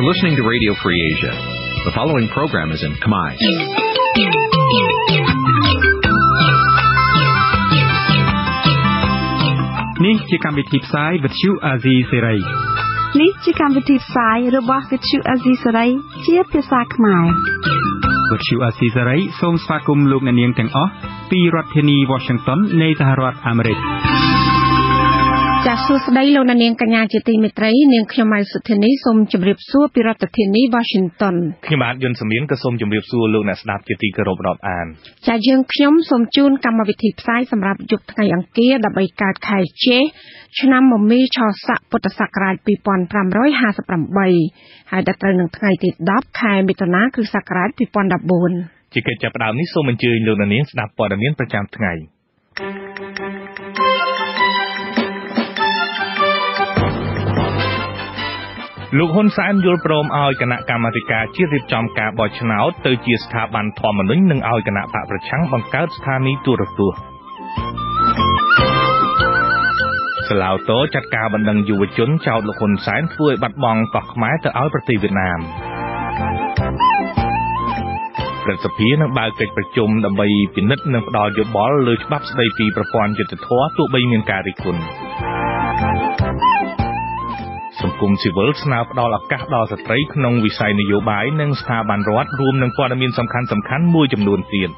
listening to Radio Free Asia. The following program is in Khmer. Nǐ chi càm bi tiệp xáy vệt chiu a zì sáy. Nǐ chi càm bi tiệp xáyរបស់វិទ្យុអាស៊ីសេរីជាភាសាខ្មែរវិទ្យុអាស៊ីសេរីសូមស្វាគមន៍លោកអ្នកនាងទាំងអស់ពីរដ្ឋធានី Washington នៃសហរដ្ឋអាមេរិកចាសសួស្តីលោកអ្នកនាងកញ្ញាជាទីមេត្រីនាងខ្ញុំម៉ៅសុធានីសូមជម្រាបសួរពីរដ្ឋធានី Washington ខ្ញុំបាទយុនសមៀនក៏សូមជម្រាបសួរលោកអ្នកស្ដាប់ជាទីគោរពរាប់អានចាយើងខ្ញុំសូមជូនកម្មវិធីផ្សាយសម្រាប់យប់ថ្ងៃអង្គារ13កើតខែចេសឆ្នាំមមីឆស័កពុទ្ធសករាជ2558ហើយដល់ត្រូវនឹងថ្ងៃទី10ខែមិថុនាគ្រិស្តសករាជ2014 ជាកិច្ចចាប់ផ្ដើមនេះសូមអញ្ជើញលោកអ្នកនាងស្ដាប់ព័ត៌មានប្រចាំថ្ងៃលោកហ៊ុនសែនយល់ព្រមឲ្យគណៈកម្មាធិការជាតិរៀបចំការបោះឆ្នោតទៅជាស្ថាប័នធម្មនុញ្ញនិងឲ្យគណៈបកប្រឆាំងបង្កើតស្ថានីយទូរទស្សន៍សាឡាវតូចាត់ការបណ្ដឹងយុវជនចោទលោកហ៊ុនសែនធ្វើឲ្យបាត់បង់កោះខ្មែរទៅឲ្យប្រទេសវៀតណាមព្រឹទ្ធសភានឹងបើកកិច្ចប្រជុំដើម្បីពិនិត្យនិងផ្ដល់យោបល់លើច្បាប់ស្តីពីប្រព័ន្ធយុត្តិធម៌ទោះបីមានការរិះគន់សង្គមស៊ីវិលស្នើផ្ដល់ឱកាសដល់ស្ត្រីក្នុងវិស័យនយោបាយនិងស្ថាប័នរដ្ឋរួមនឹងព័ត៌មានសំខាន់ៗមួយចំនួនទៀត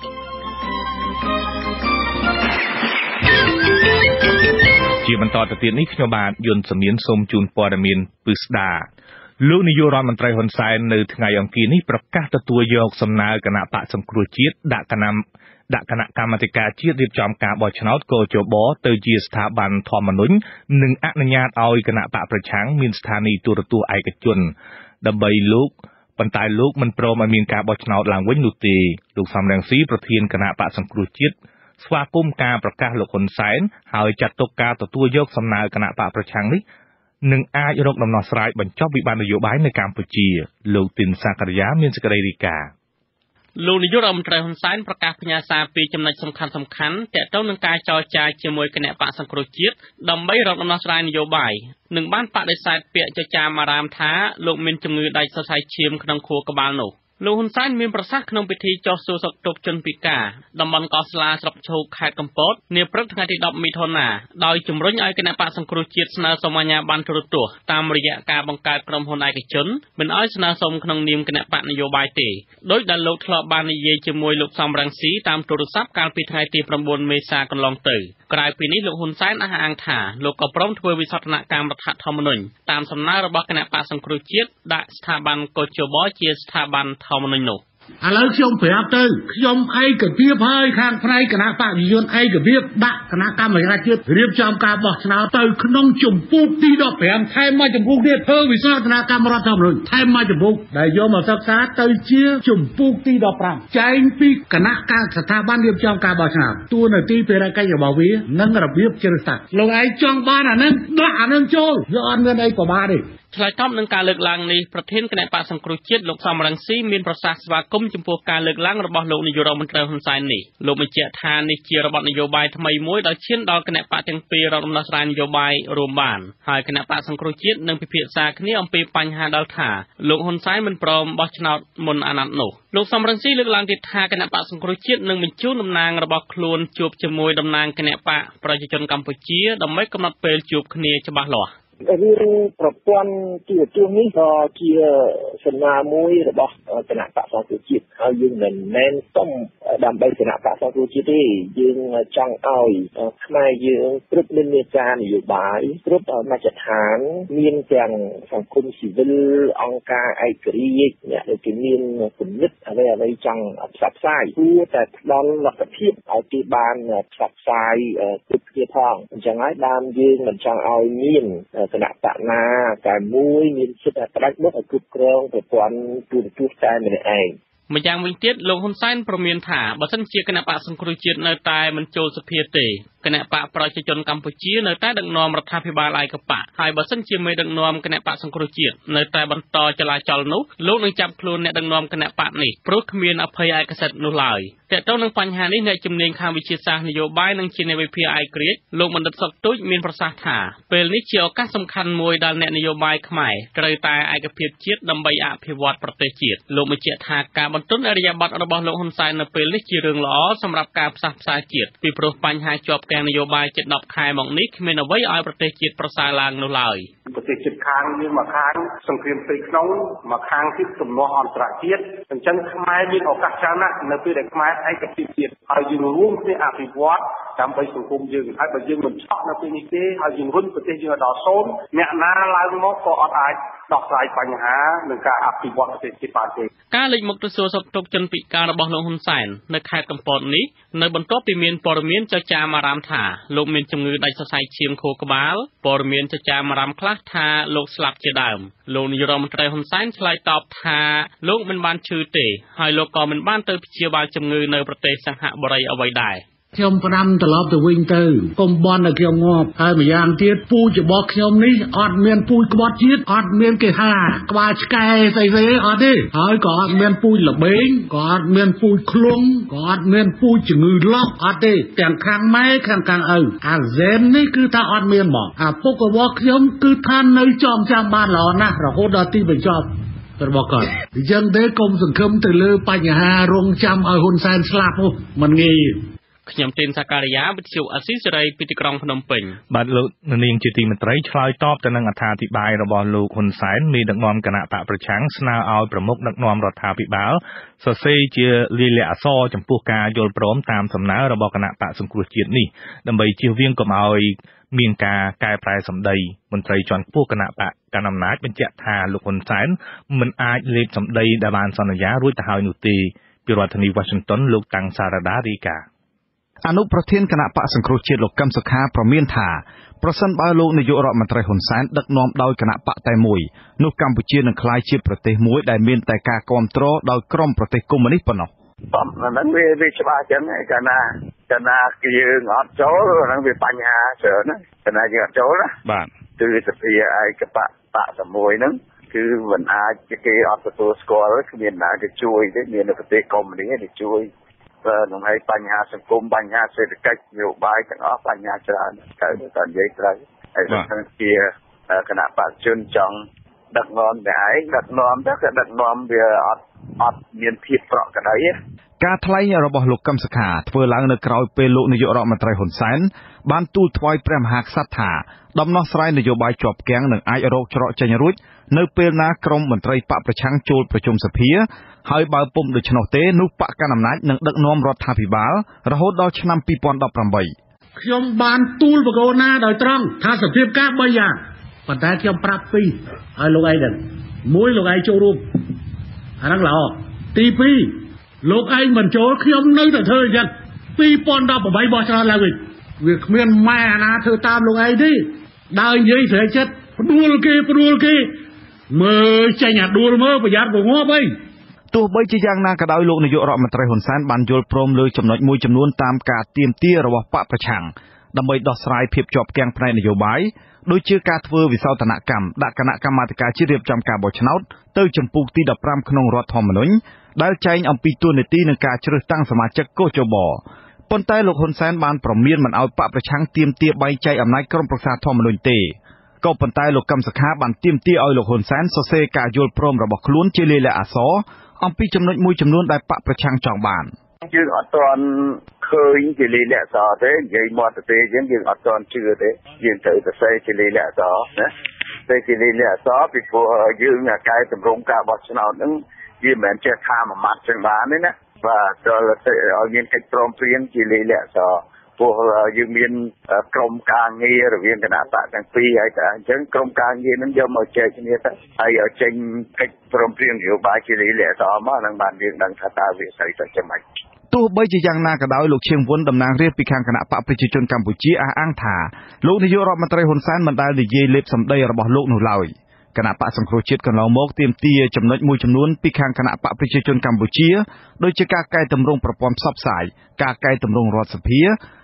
ជាបន្តទៅទៀតនេះខ្ញុំបាទយុនសមៀនសូមជូនព័ត៌មានពិស្ដាលោកនាយករដ្ឋមន្ត្រីហ៊ុនសែននៅថ្ងៃអង្គារនេះប្រកាសទទួលយកសំណើគណៈបកសង្គ្រោះជាតិដាក់គណៈកម្មាធិការជាតិរៀបចំការបោះឆ្នោតកោជបទៅជាស្ថាប័នធម្មនុញ្ញនិងអនុញ្ញាតឲ្យគណៈបកប្រឆាំងមានស្ថានីយទូរទស្សន៍ឯកជនដើម្បីប៉ុន្តែលោកមិនព្រមឲ្យមានការបោះឆ្នោតឡើងវិញនោះទេលោកសំរងស៊ីប្រធានគណៈបកសង្គ្រោះជាតិស្វាគមន៍ការប្រកាសលោកហ៊ុនសែនហើយចាត់ទុកការទទួលយកសំណើគណៈបកប្រឆាំងនេះនឹងអាចរកដំណោះស្រាយបញ្ចប់វិបត្តិនយោបាយនៅកម្ពុជាលោកទីនសាករិយាមានសេចក្តីរាយការណ៍លោកនាយករដ្ឋមន្ត្រីហ៊ុនសែនប្រកាសផ្ញើសារពីចំណុចសំខាន់ៗទាក់ទងនឹងការចរចាជាមួយគណៈបកសង្គ្រោះជាតិដើម្បីរកដំណោះស្រាយនយោបាយនិងបានបដិសេធពាក្យចចាមអារាមថាលោកមានជំងឺដាច់សរសៃឈាមក្នុងខួរក្បាលនោះលោកហ៊ុនសែនមានប្រសាសន៍ក្នុងពិធីចុះសួរសុខទុក្ខជនពិការតំបន់កោះស្លាស្រុកឈូកខេត្តកំពតនាព្រឹកថ្ងៃទី10មិថុនាដោយជំរុញឲ្យគណៈបកសង្គ្រោះជាតិស្នើសុំអាជ្ញាប័ណ្ណទូរទស្សន៍តាមរយៈការបង្កើតក្រុមហ៊ុនឯកជនមិនឲ្យស្នើសុំក្នុងនាមគណៈបកនយោបាយទេដោយដែលលោកធ្លាប់បាននិយាយជាមួយលោកសំរងស៊ីតាមទូរស័ព្ទកាលពីថ្ងៃទី9មេសាកន្លងទៅក្រៅពីនេះលោកហ៊ុនសែនអះអាងថាលោកក៏ព្រមធ្វើវិសោធនកម្មរដ្ឋធម្មនុញ្ញតាមសំណើរបស់គណៈបកសង្គ្រោះជាតិដាក់ស្ថាប័នកោជបជាស្ថាប័នធម្មនុញ្ញនោះឥឡូវខ្ញុំប្រាប់ទៅខ្ញុំឯកភាពហើយខាងផ្នែកគណៈបព្វជិជនឯកភាពដាក់គណៈកម្មការជាតិរៀបចំការបោះឆ្នោតទៅក្នុងជំពូកទី15ថែមមកជំពូកទៀតធ្វើវិសោធនកម្មរដ្ឋធម្មនុញ្ញថែមមកជំពូកដែលយកមកសិក្សាទៅជាជំពូកទី15ចែងពីគណៈការស្ថាប័នរៀបចំការបោះឆ្នោតទួលនីតិភារកិច្ចរបស់វានិងរបៀបជ្រើសតាំងលោកឯងចង់បានអានឹងដាក់អានឹងចូលយកអត់មានអីប្រមាថទេឆ្លើយតបនឹងការលើកឡើងនេះប្រធានគណៈបកសង្គ្រោះជាតិលោកសំរងស៊ីមានប្រសាសន៍ស្វាគមន៍ចំពោះការលើកឡើងរបស់លោកនាយករដ្ឋមន្ត្រីហ៊ុនសែននេះលោកបញ្ជាក់ថានេះជារបបនយោបាយថ្មីមួយដែលឈានដល់គណៈបកទាំងពីររកដំណោះស្រាយនយោបាយរួមបានហើយគណៈបកសង្គ្រោះជាតិនឹងពិភាក្សាគ្នាអំពីបញ្ហាដល់ថាលោកហ៊ុនសែនមិនព្រមបោះឆ្នោតមុនអាណត្តិនោះលោកសំរងស៊ីលើកឡើងទៀតថាគណៈបកសង្គ្រោះជាតិនឹងបញ្ជូនតំណាងរបស់ខ្លួនជួបជាមួយតំណាងគណៈបកប្រជាជនកម្ពុជាដើម្បីកំណត់ពេលជួបគ្នាច្បាស់លាស់រឿងប្រព័ន្ធជាជួងនេះក៏ជាសំណើមួយរបស់គណៈបកសង្គ្រោះជាតិហើយយើងមិនមែនសុំដើម្បីគណៈបកសង្គ្រោះជាតិទេយើងចង់ឲ្យខ្មែរយើងគ្រប់និន្នាការនយោបាយគ្រប់មជ្ឈដ្ឋានមានទាំងសង្គមស៊ីវិលអង្គការឯករាជ្យអ្នកដែលគេមានគំនិតអ្វីចង់ផ្សព្វផ្សាយគួរតែផ្ដល់លទ្ធភាពឲ្យគេបានផ្សព្វផ្សាយគ្រប់គ្នាផងអញ្ចឹងហើយបានយើងមិនចង់ឲ្យមានគណៈបកណាតែមួយមានសិទ្ធិផ្ដាច់មុខឲ្យគ្រប់គ្រងប្រព័ន្ធទូរទស្សន៍តែម្នាក់ឯងម្យ៉ាងវិញទៀតលោកហ៊ុនសែនព្រមានថាបើសិនជាគណៈបកសង្គ្រោះជាតិនៅតែមិនចូលសភាទេគណៈបកប្រជាជនកម្ពុជានៅតែដឹកនាំរដ្ឋាភិបាលឯកបកហើយបើសិនជាមេដឹកនាំគណៈបកសង្គ្រោះជាតិនៅតែបន្តចលាចលនោះលោកនឹងចាប់ខ្លួនអ្នកដឹកនាំគណៈបកនេះព្រោះគ្មានអភ័យឯកសិទ្ធិនោះឡើយតែទៅនឹងបញ្ហានេះអ្នកជំនាញខាងវិទ្យាសាស្ត្រនយោបាយនិងជាអ្នកវិភាគឯករាជ្យលោកបណ្ឌិតសុកទូចមានប្រសាសន៍ថាពេលនេះជាឱកាសសំខាន់មួយដែលអ្នកនយោបាយខ្មែរត្រូវតែឯកភាពជាតិដើម្បីអភិវឌ្ឍប្រទេសជាតិលោកបញ្ជាក់ថាការបន្ទន់អរិយាប័ត្ររបស់លោកហ៊ុនសែននៅពេលនេះជារឿងល្អសម្រាប់ការផ្សះផ្សាជាតិពីព្រោះបញ្ហាជាប់គាំងនយោបាយជិត10ខែមកនេះគ្មានអ្វីឲ្យប្រទេសជាតិប្រសើរឡើងនោះឡើយប្រទេសជិតខាងមានមួយខាងសង្គ្រាមផ្ទៃក្នុងមួយខាងទៀតទំនាស់អន្តរជាតិអញ្ចឹងខ្មែរមានឱកាសច្រើនណាស់នៅពេលដែលខ្មែរឯកភាពជាតិហើយយើងរួមគ្នាអភិវឌ្ឍដើម្បីសង្គមយើងហើយបើយើងមិនឆក់នៅពេលនេះទេហើយយើងរុញប្រទេសយើងដល់សូន្យអ្នកណាឡើងមកក៏អត់អាចដោះស្រាយបញ្ហានឹងការអភិវឌ្ឍប្រទេសជាតិបានទេការលេចមុខទៅសួរសុខទុក្ខជនពិការរបស់លោកហ៊ុនសែននៅខេត្តកំពតនេះនៅបន្ទាប់ពីមានព័ត៌មានចចាមអារ៉ាមថាលោកមានជំងឺដាច់សរសៃឈាមខួរក្បាលព័ត៌មានចចាមអារ៉ាមខ្លះថាលោកស្លាប់ជាដើមលោកនាយរដ្ឋមន្ត្រីហ៊ុនសែនឆ្លើយតបថាលោកមិនបានឈឺទេហើយលោកក៏មិនបានទៅព្យាបាលជំងឺនៅប្រទេសសិង្ហបុរីអ្វីដែរខ្ញុំផ្ដាំត្រឡប់ទៅវិញទៅកុំបន់ឲ្យខ្ញុំងាប់ហើយម្យ៉ាងទៀតពូជរបស់ខ្ញុំនេះអត់មានពូជក្បត់ជាតិអត់មានគេថាក្បាលឆ្កែស្អីអត់ទេហើយក៏អត់មានពូជលបែងក៏អត់មានពូជឃ្លុងក៏អត់មានពូជជំងឺឡោះអត់ទេទាំងខាងម៉ែខាងឪអាហ្សែននេះគឺថាអត់មានហ្មងអាពុករបស់ខ្ញុំគឺថានៅចំចាំបានល្អណាស់រហូតដល់ទីបញ្ចប់របស់គាត់អញ្ចឹងទេកុំសង្ឃឹមទៅលើបញ្ហារងចាំឲ្យហ៊ុនសែនស្លាប់មិនងាយខ្ញុំទីនសាការីយ៉ាវិទ្យុអស៊ីសេរីពីទីក្រុងភ្នំពេញបាទលោកនាងជាទីមេត្រីឆ្លើយតបទៅនឹងអត្ថាធិប្បាយរបស់លោកហ៊ុនសែនមេដឹកនាំគណៈបកប្រឆាំងស្នើឲ្យប្រមុខដឹកនាំរដ្ឋាភិបាលសរសេរជាលាយលក្ខណ៍អក្សរចំពោះការយល់ព្រមតាមសំណើរបស់គណៈបកសង្គ្រោះជាតិនេះដើម្បីជៀសវាងកុំឲ្យមានការកែប្រែសម្ដីមន្ត្រីជាន់ខ្ពស់គណៈបកកណ្ដាលអំណាចបញ្ជាក់ថាលោកហ៊ុនសែនមិនអាចលេបសម្ដីដែលបានសន្យារួចទៅហើយនោះទេពីរដ្ឋធានី Washington លោកតាំងសារ៉ាដារីកាអនុប្រធានគណៈបកសង្គ្រោះជាតិលោកកឹមសុខាប្រមានថាប្រសិនបើលោកនាយករដ្ឋមន្ត្រីហ៊ុនសែនដឹកនាំដោយគណៈបកតែមួយនោះកម្ពុជានឹងក្លាយជាប្រទេសមួយដែលមានតែការគ្រប់គ្រងដោយក្រុមប្រទេសកុម្មុយនីសប៉ុណ្ណោះបំហ្នឹងវាច្បាស់ចឹងកាលណាយើងអត់ចូលហ្នឹងវាបញ្ហាច្រើនណាកាលណាយើងអត់ចូលណាបាទគឺសភាឯកបកតែមួយហ្នឹងគឺមិនអាចគេអត់ទទួលស្គាល់គ្មានណាទៅជួយទេមានប្រទេសកុម្មុយនីសទៅជួយក្នុងហើយបញ្ហាសង្គមបញ្ហាសេដ្ឋកិច្ចនយោបាយទាំងអស់បញ្ហាច្រើនត្រូវតែនិយាយត្រូវហើយហ្នឹងជាគណៈបព្វជិជនចង់ដឹកនាំតែឯងដឹកនាំទៅក៏ដឹកនាំវាអត់មានភាពប្រក្រតីការថ្លែងរបស់លោកកឹមសុខាធ្វើឡើងនៅក្រៅពេលលោកនាយករដ្ឋមន្ត្រីហ៊ុនសែនបានទូលថ្វាយព្រះមហាក្សត្រថាដំណោះស្រាយនយោបាយជាប់គាំងនឹងអាចរកច្រកចេញរួចនៅពេលណាក្រុមមន្ត្រីបកប្រឆាំងចូលប្រជុំសភាហើយបើពុំដូច្នោះទេនោះបកកណ្ដាលអំណាចនឹងដឹកនាំរដ្ឋាភិបាលរហូតដល់ឆ្នាំ2018 ខ្ញុំបានទូលបកូនណាដោយត្រង់ថាសភាពការ3យ៉ាងប៉ុន្តែខ្ញុំប្រាប់ពីរឲ្យលោកឯងដឹងមួយលោកឯងចូលរួមអាហ្នឹងល្អទី2លោកឯងមិនចូលខ្ញុំនៅតែធ្វើអញ្ចឹង2018បោះឆ្នោតឡើងវិញវាគ្មានម៉ែអាណាធ្វើតាមលោកឯងទេដើរនិយាយស្រីចិត្តផ្ដួលគេមើលចេញអាដួលមើលប្រយ័ត្នក៏ងាប់អីទោះបីជាយ៉ាងណាក៏ដោយលោកនាយករដ្ឋមន្ត្រីហ៊ុនសែនបានយល់ព្រមលើចំណុចមួយចំនួនតាមការទាមទាររបស់បកប្រឆាំងដើម្បីដោះស្រាយភាពជាប់គាំងផ្នែកនយោបាយដូចជាការធ្វើវិសោធនកម្មដាក់គណៈកម្មាធិការជាតិរៀបចំការបោះឆ្នោតទៅចំពោះទី15ក្នុងរដ្ឋធម្មនុញ្ញដែលចែងអំពីទួលនីតិនិងការជ្រើសតាំងសមាជិកកោជបប៉ុន្តែលោកហ៊ុនសែនបានប្រមានមិនឲ្យបកប្រឆាំងទាមទារបែងចែកអំណាចក្រុមប្រឹក្សាធម្មនុញ្ញទេក៏ប៉ុន្តែលោកកឹមសុខាបានទាមទារឲ្យលោកហ៊ុនសែនសរសេរការយល់ព្រមរបស់ខ្លួនជាលាយលក្ខណ៍អក្សរអំពីចំណុចមួយចំនួនដែលបកប្រឆាំងចង់បានយើងអត់ទាន់ឃើញជាលាយលក្ខណ៍អក្សរទេនិយាយមកទៅយើងអត់ទាន់ជឿទេយើងត្រូវសរសេរជាលាយលក្ខណ៍អក្សរណាតែជាលាយលក្ខណ៍អក្សរពីព្រោះយើងកែតម្រង់ការបោះឆ្នោតហ្នឹងវាមិនមែនចេះថាមួយម៉ាត់ចឹងបានទេណាបាទត្រូវឲ្យមានកិច្ចព្រមព្រៀងជាលាយលក្ខណ៍អក្សរព្រោះយើងមានក្រុមការងាររវាងគណៈបកទាំងពីរហើយតែអញ្ចឹងក្រុមការងារនឹងយកមកចែកគ្នាទៅហើយឲ្យចេញកិច្ចព្រមព្រៀងនយោបាយជាលាយលក្ខណ៍អក្សរមកនឹងបានយើងដឹងថាតើវាស្អីទៅយ៉ាងម៉េចទោះបីជាយ៉ាងណាក៏ដោយលោកឈៀងវុនតំណាងរាស្ត្រពីខាងគណៈបកប្រជាជនកម្ពុជាអះអាងថាលោកនាយករដ្ឋមន្ត្រីហ៊ុនសែនមិនដែលនិយាយលេបសម្ដីរបស់លោកនោះឡើយគណៈបកសង្គ្រោះជាតិកន្លងមកទាមទារចំណុចមួយចំនួនពីខាងគណៈបកប្រជាជនកម្ពុជាដូចជាការកែតម្រង់ប្រព័ន្ធផ្សព្វផ្សាយការកែតម្រង់រដ្ឋសភា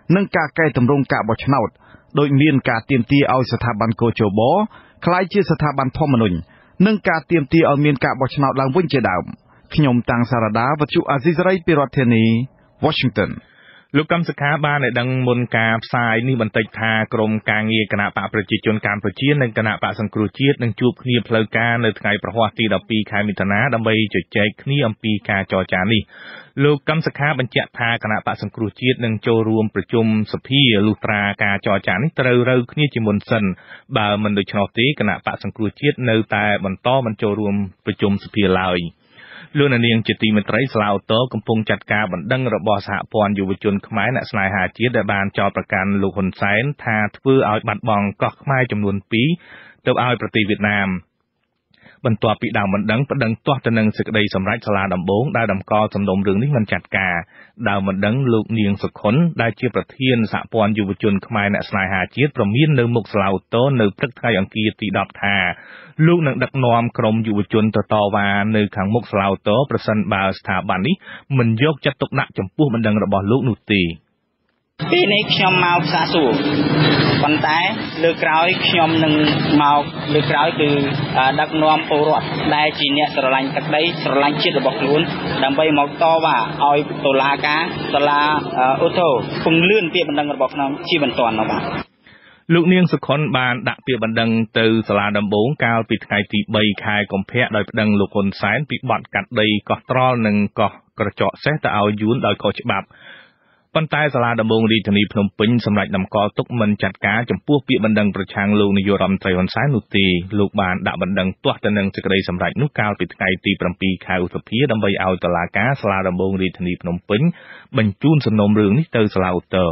និងការកែតម្រង់ការបោះឆ្នោតដោយមានការទាមទារឲ្យស្ថាប័នកោជបក្លាយជាស្ថាប័នធម្មនុញ្ញនិងការទាមទារឲ្យមានការបោះឆ្នោតឡើងវិញជាដើមខ្ញុំតាំងសារ៉ាដាវិទ្យុអាស៊ីសេរីពីរដ្ឋធានី Washington លោកកម្មសខាបានឲ្យដឹងមុនការផ្សាយនេះបន្តិចថាក្រមការងារគណៈបកប្រជាជនកម្ពុជានិងគណៈបកសង្គ្រោះជាតិនឹងជួបគ្នាផ្លូវការនៅថ្ងៃប្រហ័សទី12ខែមិថុនាដើម្បីជជែកគ្នាអំពីការចរចានេះលោកកម្មសខាបញ្ជាក់ថាគណៈបកសង្គ្រោះជាតិនឹងចូលរួមប្រជុំសភាលុះត្រាការចរចានេះត្រូវរើគ្នាជាមុនសិនបើមិនដូច្នោះទេគណៈបកសង្គ្រោះជាតិនៅតែបន្តមិនចូលរួមប្រជុំសភាឡើយលោកនាងជាទីមេត្រីស្លាវតោកំពុងចាត់ការបណ្ដឹងរបស់សហព័ន្ធយុវជនខ្មែរអ្នកស្នេហាជាតិដែលបានចោទប្រកាន់លោកហ៊ុនសែនថាធ្វើឲ្យបាត់បង់កោះខ្មែរចំនួន2ទៅឲ្យប្រទេសវៀតណាមបន្ទាប់ពីដើមបណ្ដឹងប្តឹងទាស់ទៅនឹងសេចក្តីសម្រេចសាលាដំបងដែលតម្កល់សំណុំរឿងនេះមិនចាត់ការដើមបណ្ដឹងលោកនាងសុខុនដែលជាប្រធានសហព័ន្ធយុវជនខ្មែរអ្នកស្នេហាជាតិប្រមាននៅមុខស្លាវតោនៅព្រឹកថ្ងៃអង្គារទី10ថាលោកនឹងដឹកនាំក្រុមយុវជនទៅតវ៉ានៅខាងមុខស្លាវតោប្រសិនបើស្ថាប័ននេះមិនយកចិត្តទុកដាក់ចំពោះបណ្ដឹងរបស់លោកនោះទេពេលនេះខ្ញុំមកសាកសួរប៉ុន្តែលើក្រោយខ្ញុំនឹងមកលើក្រោយគឺដឹកនាំពលរដ្ឋដែលជាអ្នកស្រឡាញ់ទឹកដីស្រឡាញ់ជាតិរបស់ខ្លួនដើម្បីមកតវ៉ាឲ្យតុលាការសាលាអូតូពង្លឿនពាក្យបណ្ដឹងរបស់ខ្ញុំជាបន្ទាន់មកបាទលោកនាងសុខុនបានដាក់ពាក្យបណ្ដឹងទៅសាលាដំបងកាលពីថ្ងៃទី3ខែកុម្ភៈដោយប្តឹងលោកហ៊ុនសែនពីបទកាត់ដីកោះត្រល់និងកោះក្រចកសេះទៅឲ្យយួនដោយខុសច្បាប់ប៉ុន្តែសាលាដំបងរាជធានីភ្នំពេញសម្រេចតម្កល់ទុកមិនចាត់ការចំពោះពាក្យបណ្ដឹងប្រឆាំងលោកនាយករដ្ឋមន្ត្រីហ៊ុនសែននោះទេលោកបានដាក់បណ្ដឹងទាស់ទៅនឹងសេចក្តីសម្រេចនោះកាលពីថ្ងៃទី7ខែឧសភាដើម្បីឲ្យតុលាការសាលាដំបងរាជធានីភ្នំពេញបញ្ជូនសំណុំរឿងនេះទៅសាលាឧទ្ធរ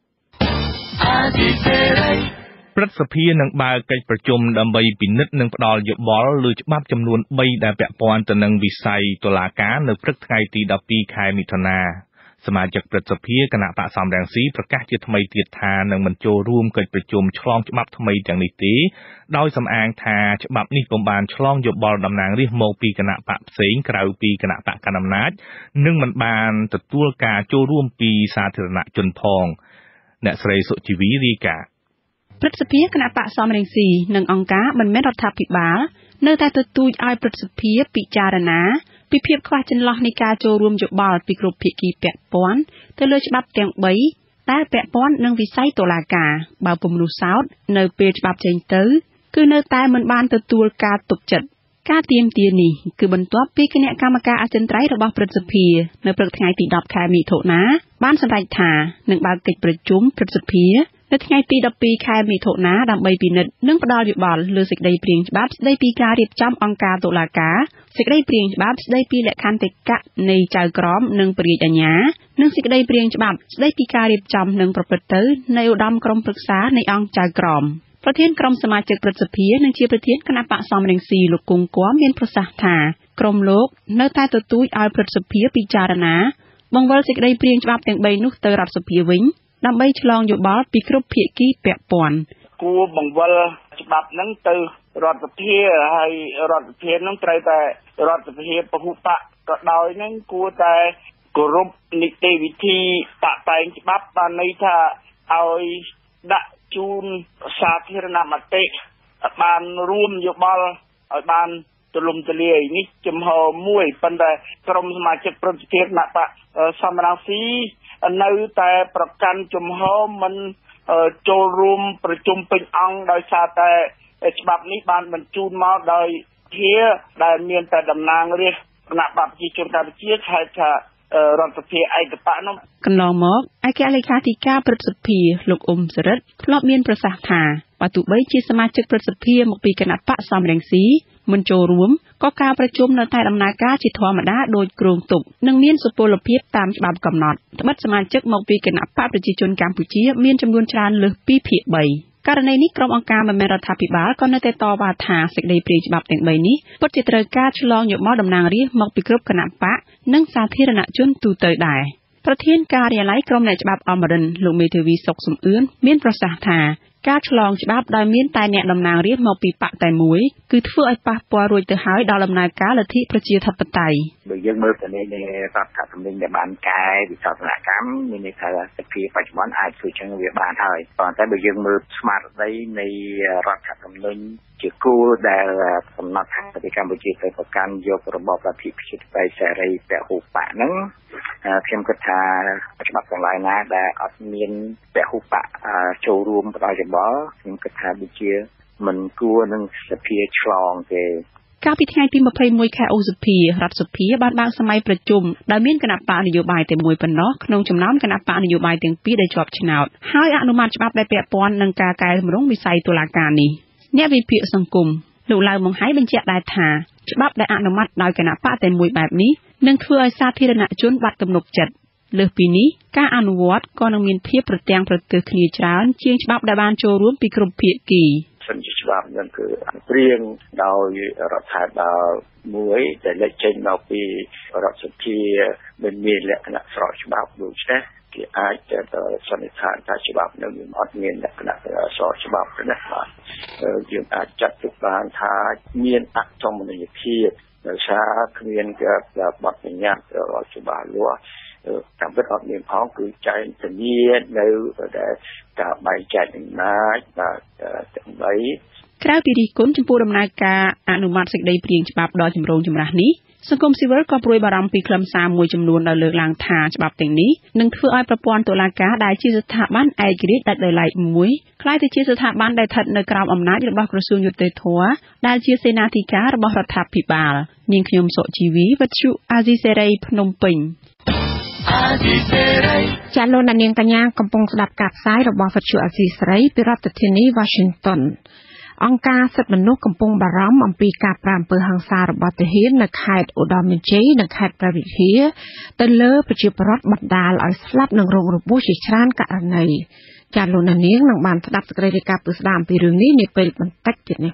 ព្រឹទ្ធសភានឹងបើកកិច្ចប្រជុំដើម្បីពិនិត្យនិងផ្ដល់យោបល់លើច្បាប់ចំនួន3ដែលពាក់ព័ន្ធទៅនឹងវិស័យតុលាការនៅព្រឹកថ្ងៃទី12ខែមិថុនាសមាជិកព្រឹទ្ធសភាគណៈបកសំរងស៊ីប្រកាសជាថ្មីទៀតថានឹងមិនចូលរួមកិច្ចប្រជុំឆ្លងច្បាប់ថ្មីទាំងនេះទេដោយសំអាងថាច្បាប់នេះពុំបានឆ្លងយោបល់តំណាងរាស្ត្រមកពីគណៈបកផ្សេងក្រៅពីគណៈបកកណ្ដាលអំណាចនិងមិនបានទទួលការចូលរួមពីសាធារណជនផងអ្នកស្រីសុជីវីរាយការណ៍ព្រឹទ្ធសភាគណៈបកសំរងស៊ីនិងអង្គការមិនមែនរដ្ឋាភិបាលនៅតែទទូចឲ្យព្រឹទ្ធសភាពិចារណាពីភាពខ្វះចន្លោះនៃការចូលរួមយោបល់ពីគ្រប់ភាគីពាក់ព័ន្ធទៅលើច្បាប់ទាំង3ដែលពាក់ព័ន្ធនឹងវិស័យតុលាការបើពុំនោះសោតនៅពេលច្បាប់ចេញទៅគឺនៅតែមិនបានទទួលការទុកចិត្តការទាមទារនេះគឺបន្ទាប់ពីគណៈកម្មការអចិន្ត្រៃយ៍របស់ព្រឹទ្ធសភានៅព្រឹកថ្ងៃទី10ខែមិថុនាបានសម្រេចថានឹងបើកកិច្ចប្រជុំព្រឹទ្ធសភានៅថ្ងៃទី12ខែមិថុនាដើម្បីពិនិត្យនិងផ្ដល់យោបល់លើសេចក្តីព្រាងច្បាប់ស្តីពីការរៀបចំអង្គការតុលាការសេចក្តីព្រាងច្បាប់ស្តីពីលក្ខន្តិកៈនៃចៅក្រមនិងព្រះរាជអាជ្ញានិងសេចក្តីព្រាងច្បាប់ស្តីពីការរៀបចំនិងប្រព្រឹត្តទៅនៃឧត្តមក្រុមប្រឹក្សានៃអង្គចៅក្រមប្រធានក្រុមសមាជិកព្រឹទ្ធសភានិងជាប្រធានគណៈបកសំរងស៊ីលោកគង់គួមមានប្រសាសន៍ថាក្រុមលោកនៅតែទទូចឲ្យព្រឹទ្ធសភាពិចារណាបង្វិលសេចក្តីព្រាងច្បាប់ទាំង3នោះទៅរដ្ឋសភាវិញដើម្បីឆ្លងយោបល់ពីគ្រប់ភាគីពាក់ព័ន្ធគួរបង្វិលច្បាប់ហ្នឹងទៅរដ្ឋសភាហើយរដ្ឋសភាហ្នឹងត្រូវតែរដ្ឋសភាពហុបកក៏ដោយហ្នឹងគួរតែគោរពនីតិវិធីបកតែងច្បាប់បានន័យថាឲ្យដាក់ជូនសាធារណមតិបានរួមយោបល់ឲ្យបានទូលំទូលាយនេះចំហមួយប៉ុន្តែក្រុមសមាជិកព្រឹទ្ធសភាគណៈបកសំរងស៊ីនៅតែប្រកាន់ជំហរមិនចូលរួមប្រជុំពេញអង្គដោយសារតែច្បាប់នេះបានបញ្ជូនមកដោយភាដែលមានតែតំណាងរាស្ត្រគណៈបកប្រជាជនកម្ពុជាហៅថារដ្ឋសភាឯកបកនោះកន្លងមកឯកលេខាធិការព្រឹទ្ធសភាលោកអ៊ុំសរិទ្ធធ្លាប់មានប្រសាសន៍ថាបើទោះបីជាសមាជិកព្រឹទ្ធសភាមកពីគណៈបកសំរងស៊ីមិនចូលរួមក៏ការប្រជុំនៅតែដំណើរការជាធម្មតាដោយគ្រោងទុកនិងមានសុពលភាពតាមច្បាប់កំណត់ត្បិតសមាជិកមកពីគណៈបកប្រជាជនកម្ពុជាមានចំនួនច្រើនលើសពីភាគ3ករណីនេះក្រុមអង្គការមិនមែនរដ្ឋាភិបាលក៏នៅតែតវ៉ាថាសេចក្តីព្រាងច្បាប់ទាំង3នេះពិតជាត្រូវការឆ្លងយោបល់តំណាងរាស្ត្រមកពីគ្រប់គណៈបកនិងសាធារណជនទូទៅដែរប្រធានការិយាល័យក្រុមអ្នកច្បាប់អមរិនលោកមេធាវីសុកសំអឿនមានប្រសាសន៍ថាការឆ្លងច្បាប់ដោយមានតែអ្នកតំណាងរាស្ត្រមកពីបកតែមួយគឺធ្វើឲ្យប៉ះពាល់រួចទៅហើយដល់ដំណើរការលទ្ធិប្រជាធិបតេយ្យបើយើងមើលទៅនៃរដ្ឋធម្មនុញ្ញដែលបានកែវិសោធនកម្មមានន័យថាសភាបច្ចុប្បន្នអាចធ្វើចឹងវាបានហើយប៉ុន្តែបើយើងមើលស្មារតីនៃរដ្ឋធម្មនុញ្ញជាគោលដែលកំណត់ថាប្រទេសកម្ពុជាត្រូវប្រកាន់យករបបលទ្ធិប្រជាធិបតេយ្យសេរីពហុបកហ្នឹងខ្ញុំគិតថាច្បាប់ទាំងឡាយណាដែលអត់មានពហុបកចូលរួមផ្ដល់យោបល់ខ្ញុំគិតថាដូចជាមិនគួរនឹងសភាឆ្លងទេកាលពីថ្ងៃទី21ខែឧសភារដ្ឋសភាបានបើកសម័យប្រជុំដោយមានគណៈបកនយោបាយតែមួយប៉ុណ្ណោះក្នុងចំណោមគណៈបកនយោបាយទាំងពីរដែលជាប់ឆ្នោតហើយអនុម័តច្បាប់ដែលពាក់ព័ន្ធនឹងការកែតម្រង់វិស័យតុលាការនេះអ្នកវិភាគសង្គមលោកឡៅម៉ុងហៃបញ្ជាក់ដែរថាច្បាប់ដែលអនុម័តដោយគណៈបកតែមួយបែបនេះនឹងធ្វើឲ្យសាធារណជនបាត់ទំនុកចិត្តលើសពីនេះការអនុវត្តក៏នឹងមានភាពប្រទាំងប្រទើគ្នាច្រើនជាងច្បាប់ដែលបានចូលរួមពីគ្រប់ភាគីសិនជាច្បាប់នឹងគឺព្រៀងដោយរដ្ឋាភិបាលមួយដែលលេចចេញមកពីរដ្ឋសភាមិនមានលក្ខណៈស្របច្បាប់ដូច្នេះគេអាចទៅសន្និដ្ឋានថាច្បាប់នឹងអត់មានលក្ខណៈស្របច្បាប់ទេណាបាទយើងអាចចាត់ទុកបានថាមានអសមន័យភាពដោយសារគ្មានការបទបញ្ញត្តិច្បាស់លាស់តាមពិតអត់មានផងគឺចែកធានានៅដែលការបែងចែកអំណាចបាទទាំងបីក្រៅពីរិះគន់ចំពោះដំណើរការអនុម័តសេចក្តីព្រាងច្បាប់ដ៏ចម្រូងចម្រាសនេះសង្គមស៊ីវិលក៏ព្រួយបារម្ភពីខ្លឹមសារមួយចំនួនដែលលើកឡើងថាច្បាប់ទាំងនេះនឹងធ្វើឲ្យប្រព័ន្ធតុលាការដែលជាស្ថាប័នឯករាជ្យដាច់ដោយឡែកមួយក្លាយទៅជាស្ថាប័នដែលស្ថិតនៅក្រោមអំណាចរបស់ក្រសួងយុត្តិធម៌ដែលជាសេនាធិការរបស់រដ្ឋាភិបាលនាងខ្ញុំសុជីវីវិទ្យុអាស៊ីសេរីភ្នំពេញចាលោកនាងកញ្ញាកំពុងស្ដាប់ការផ្សាយរបស់វិទ្យុអាស៊ីសេរីពីរដ្ឋធានី Washington អង្គការសិទ្ធិមនុស្សកំពុងបារម្ភអំពីការប្រាអំពើហិង្សារបស់ទាហាននៅខេត្តឧត្តរមានជ័យនិងខេត្តព្រះវិហារទៅលើប្រជាពលរដ្ឋបណ្ដាលឲ្យស្លាប់និងរងរបួសជាច្រើនករណីចាលោកនាងនឹងបានស្ដាប់សេចក្តីរាយការណ៍ពីស្ដាមអំពីរឿងនេះនាពេលបន្តិចទៀតនេះ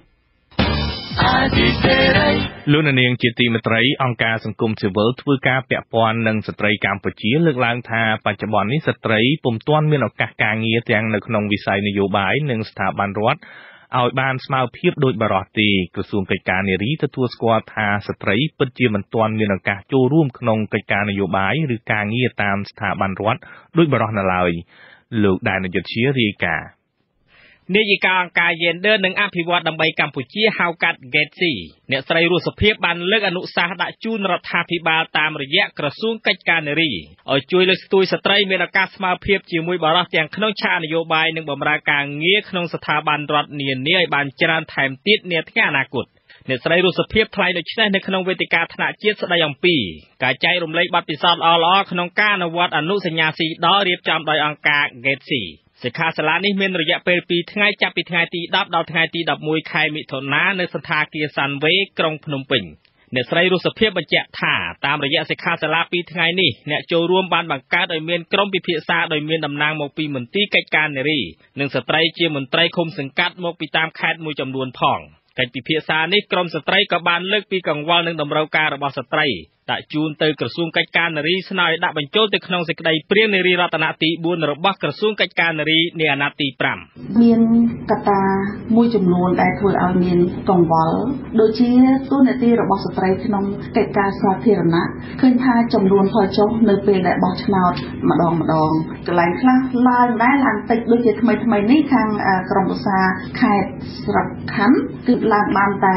លោកនាងជាទីមេត្រីអង្គការសង្គមស៊ីវិលធ្វើការពាក់ព័ន្ធនឹងស្ត្រីកម្ពុជាលើកឡើងថាបច្ចុប្បន្ននេះស្ត្រីពុំទាន់មានឱកាសការងារទាំងនៅក្នុងវិស័យនយោបាយនិងស្ថាប័នរដ្ឋឲ្យបានស្មើភាពដោយបរិបទទេក្រសួងកិច្ចការនារីទទួលស្គាល់ថាស្ត្រីពិតជាមិនទាន់មានឱកាសចូលរួមក្នុងកិច្ចការនយោបាយឬការងារតាមស្ថាប័នរដ្ឋដោយបរិបទនៅឡើយលោកដែនយុទ្ធជារាយការណ៍នាយិកាអង្គការយេនឌ័រនិងអភិវឌ្ឍដើម្បីកម្ពុជាហៅកាត់ GETSI អ្នកស្រីរស់សុភាពបានលើកអនុសាសន៍ដាក់ជូនរដ្ឋាភិបាលតាមរយៈក្រសួងកិច្ចការនារីឲ្យជួយលើកស្ទួយស្ត្រីមានឱកាសស្មើភាពជាមួយបរិសុទ្ធទាំងក្នុងឆាកនយោបាយនិងបម្រើការងារក្នុងស្ថាប័នរដ្ឋនានាឲ្យបានច្រើនថែមទៀតនាថ្ងៃអនាគតអ្នកស្រីរស់សុភាពថ្លែងដូចនេះនៅក្នុងវេទិកាថ្នាក់ជាតិស្ដីអំពីការចែករំលែកបទពិសោធន៍ល្អៗក្នុងការអនុវត្តអនុសញ្ញាស៊ីដរៀបចំដោយអង្គការ GETSIសិក្ខាសាលានេះមានរយៈពេល2ថ្ងៃចាប់ពីថ្ងៃទី10ដល់ថ្ងៃទី11ខែមិថុនានៅសន្តាគារសាន់វេក្រុងភ្នំពេញអ្នកស្រីរស់សុភាពបញ្ជាក់ថាតាមរយៈសិក្ខាសាលា2ថ្ងៃនេះអ្នកចូលរួមបានបង្កើតឲ្យមានក្រុមពិភាក្សាដោយមានតំណាងមកពីមន្ទីរកិច្ចការនារីនិងស្ត្រីជាមន្ត្រីឃុំសង្កាត់មកពីតាមខេត្តមួយចំនួនផងកិច្ចពិភាក្សានេះក្រមស្ត្រីក៏បានលើកពីកង្វល់និងតម្រូវការរបស់ស្ត្រីដាក់ជូនទៅក្រសួងកិច្ចការនារីស្នើឲ្យដាក់បញ្ចូលទៅក្នុងសេចក្តីព្រាងនារីរតនៈទី4របស់ក្រសួងកិច្ចការនារីនាអាណត្តិទី5 មានកត្តាមួយចំនួនដែលធ្វើឲ្យមានកង្វល់ដូចជាទូនាទីរបស់ស្ត្រីក្នុងកិច្ចការសាធារណៈឃើញថាចំនួនថយចុះនៅពេលដែលបោះឆ្នោតម្ដងកន្លែងខ្លះឡើងតិចដូចជាថ្មីនេះខាងក្រមប្រសាខេត្តស្រុកខណ្ឌគឺឡើងបានតែ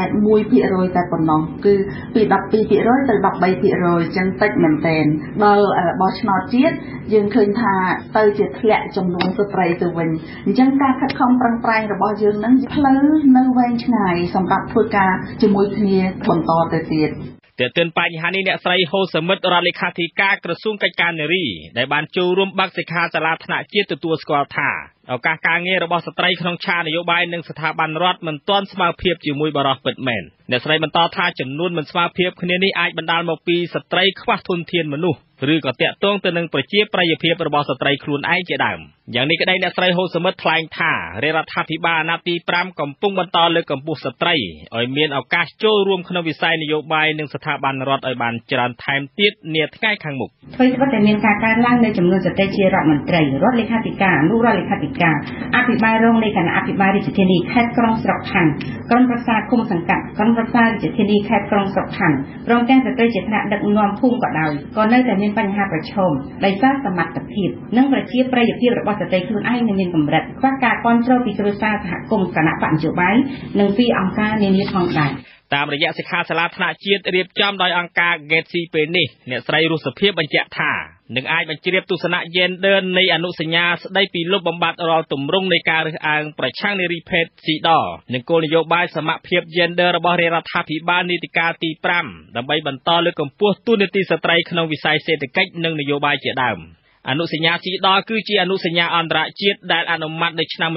1% តែប៉ុណ្ណោះគឺពី 12% ទៅ 13% ចឹងតិចមែនទែនដល់បោះឆ្នោតជាតិយើងឃើញថាទៅជាធ្លាក់ចំនួនស្ត្រីទៅវិញអញ្ចឹងការខិតខំប្រឹងប្រែងរបស់យើងនឹងផ្លូវនៅវែងឆ្ងាយសម្រាប់ធ្វើការជាមួយគ្នាបន្តទៅទៀតតែទិនបញ្ហានេះអ្នកស្រីហូសមិទ្ធរដ្ឋលេខាធិការក្រសួងកិច្ចការនារីដែលបានចូលរួមបើកសិក្ខាសាលាថ្នាក់ជាតិទទួលស្គាល់ថាឱកាសការងាររបស់ស្ត្រីក្នុងឆាកនយោបាយនិងស្ថាប័នរដ្ឋមិនទាន់ស្មើភាពជាមួយបរិសុទ្ធពិតមែនអ្នកស្រីបន្តថាចំនួនមិនស្មើភាពគ្នានេះអាចបណ្ដាលមកពីស្ត្រីខ្វះធនធានមនុស្សឬក៏តាក់ទងទៅនឹងប្រជាប្រិយភាពរបស់ស្ត្រីខ្លួនឯងជាដើមយ៉ាងនេះក្តីអ្នកស្រីហូសមិទ្ធថ្លែងថារដ្ឋាភិបាលអាណត្តិទី5កំពុងបន្តលើកកម្ពស់ស្ត្រីឲ្យមានឱកាសចូលរួមក្នុងវិស័យនយោបាយនិងស្ថាប័នរដ្ឋឲ្យបានច្រើនថែមទៀតនាថ្ងៃខាងមុខធ្វើស្បិតតែមានការកើនឡើងនៅចំនួនស្ត្រីជារដ្ឋមន្ត្រីរដ្ឋលេខាធិការអនុរដ្ឋលេខាធិការអភិបាលរងនៃគណៈអភិបាលរាជធានីខេត្តក្រុងស្រុកខណ្ឌក្រុមប្រឹក្សាគុំសង្កាត់ក្រុមប្រឹក្សារាជធានីខេត្តក្រុងស្រុកខណ្ឌព្រមទាំងស្ត្រីជាថ្នាក់ដឹកនាំភូមិក៏ដោយក៏នៅតែមានបញ្ហាប្រឈមដោយសារសមត្ថភាពនិងប្រជាប្រិយភាពរបស់ស្ត្រីខ្លួនឯងនៅមានកម្រិតខ្វះការគាំទ្រពីគ្រួសារសហគមន៍គណៈបកនយោបាយនិងពីអង្គការនានាផងដែរតាមរយៈសិក្ខាសាលាថ្នាក់ជាតិរៀបចំដោយអង្គការ GATC ពេលនេះអ្នកស្រីរស់សុភាបញ្ជាក់ថានឹងអាចបញ្ជ្រាបទស្សនៈ gender នៃអនុសញ្ញាស្ដីពីលុបបំបាត់រាល់ទម្រង់នៃការរើសអើងប្រឆាំងនារីភេទស៊ីដនិងគោលនយោបាយសមភាព gender របស់រាជរដ្ឋាភិបាលនីតិកាលទី5ដើម្បីបន្តលើកកម្ពស់តួនាទីស្ត្រីក្នុងវិស័យសេដ្ឋកិច្ចនិងនយោបាយជាដើមអនុសញ្ញាស៊ីដគឺជាអនុសញ្ញាអន្តរជាតិដែលអនុម័តនៅឆ្នាំ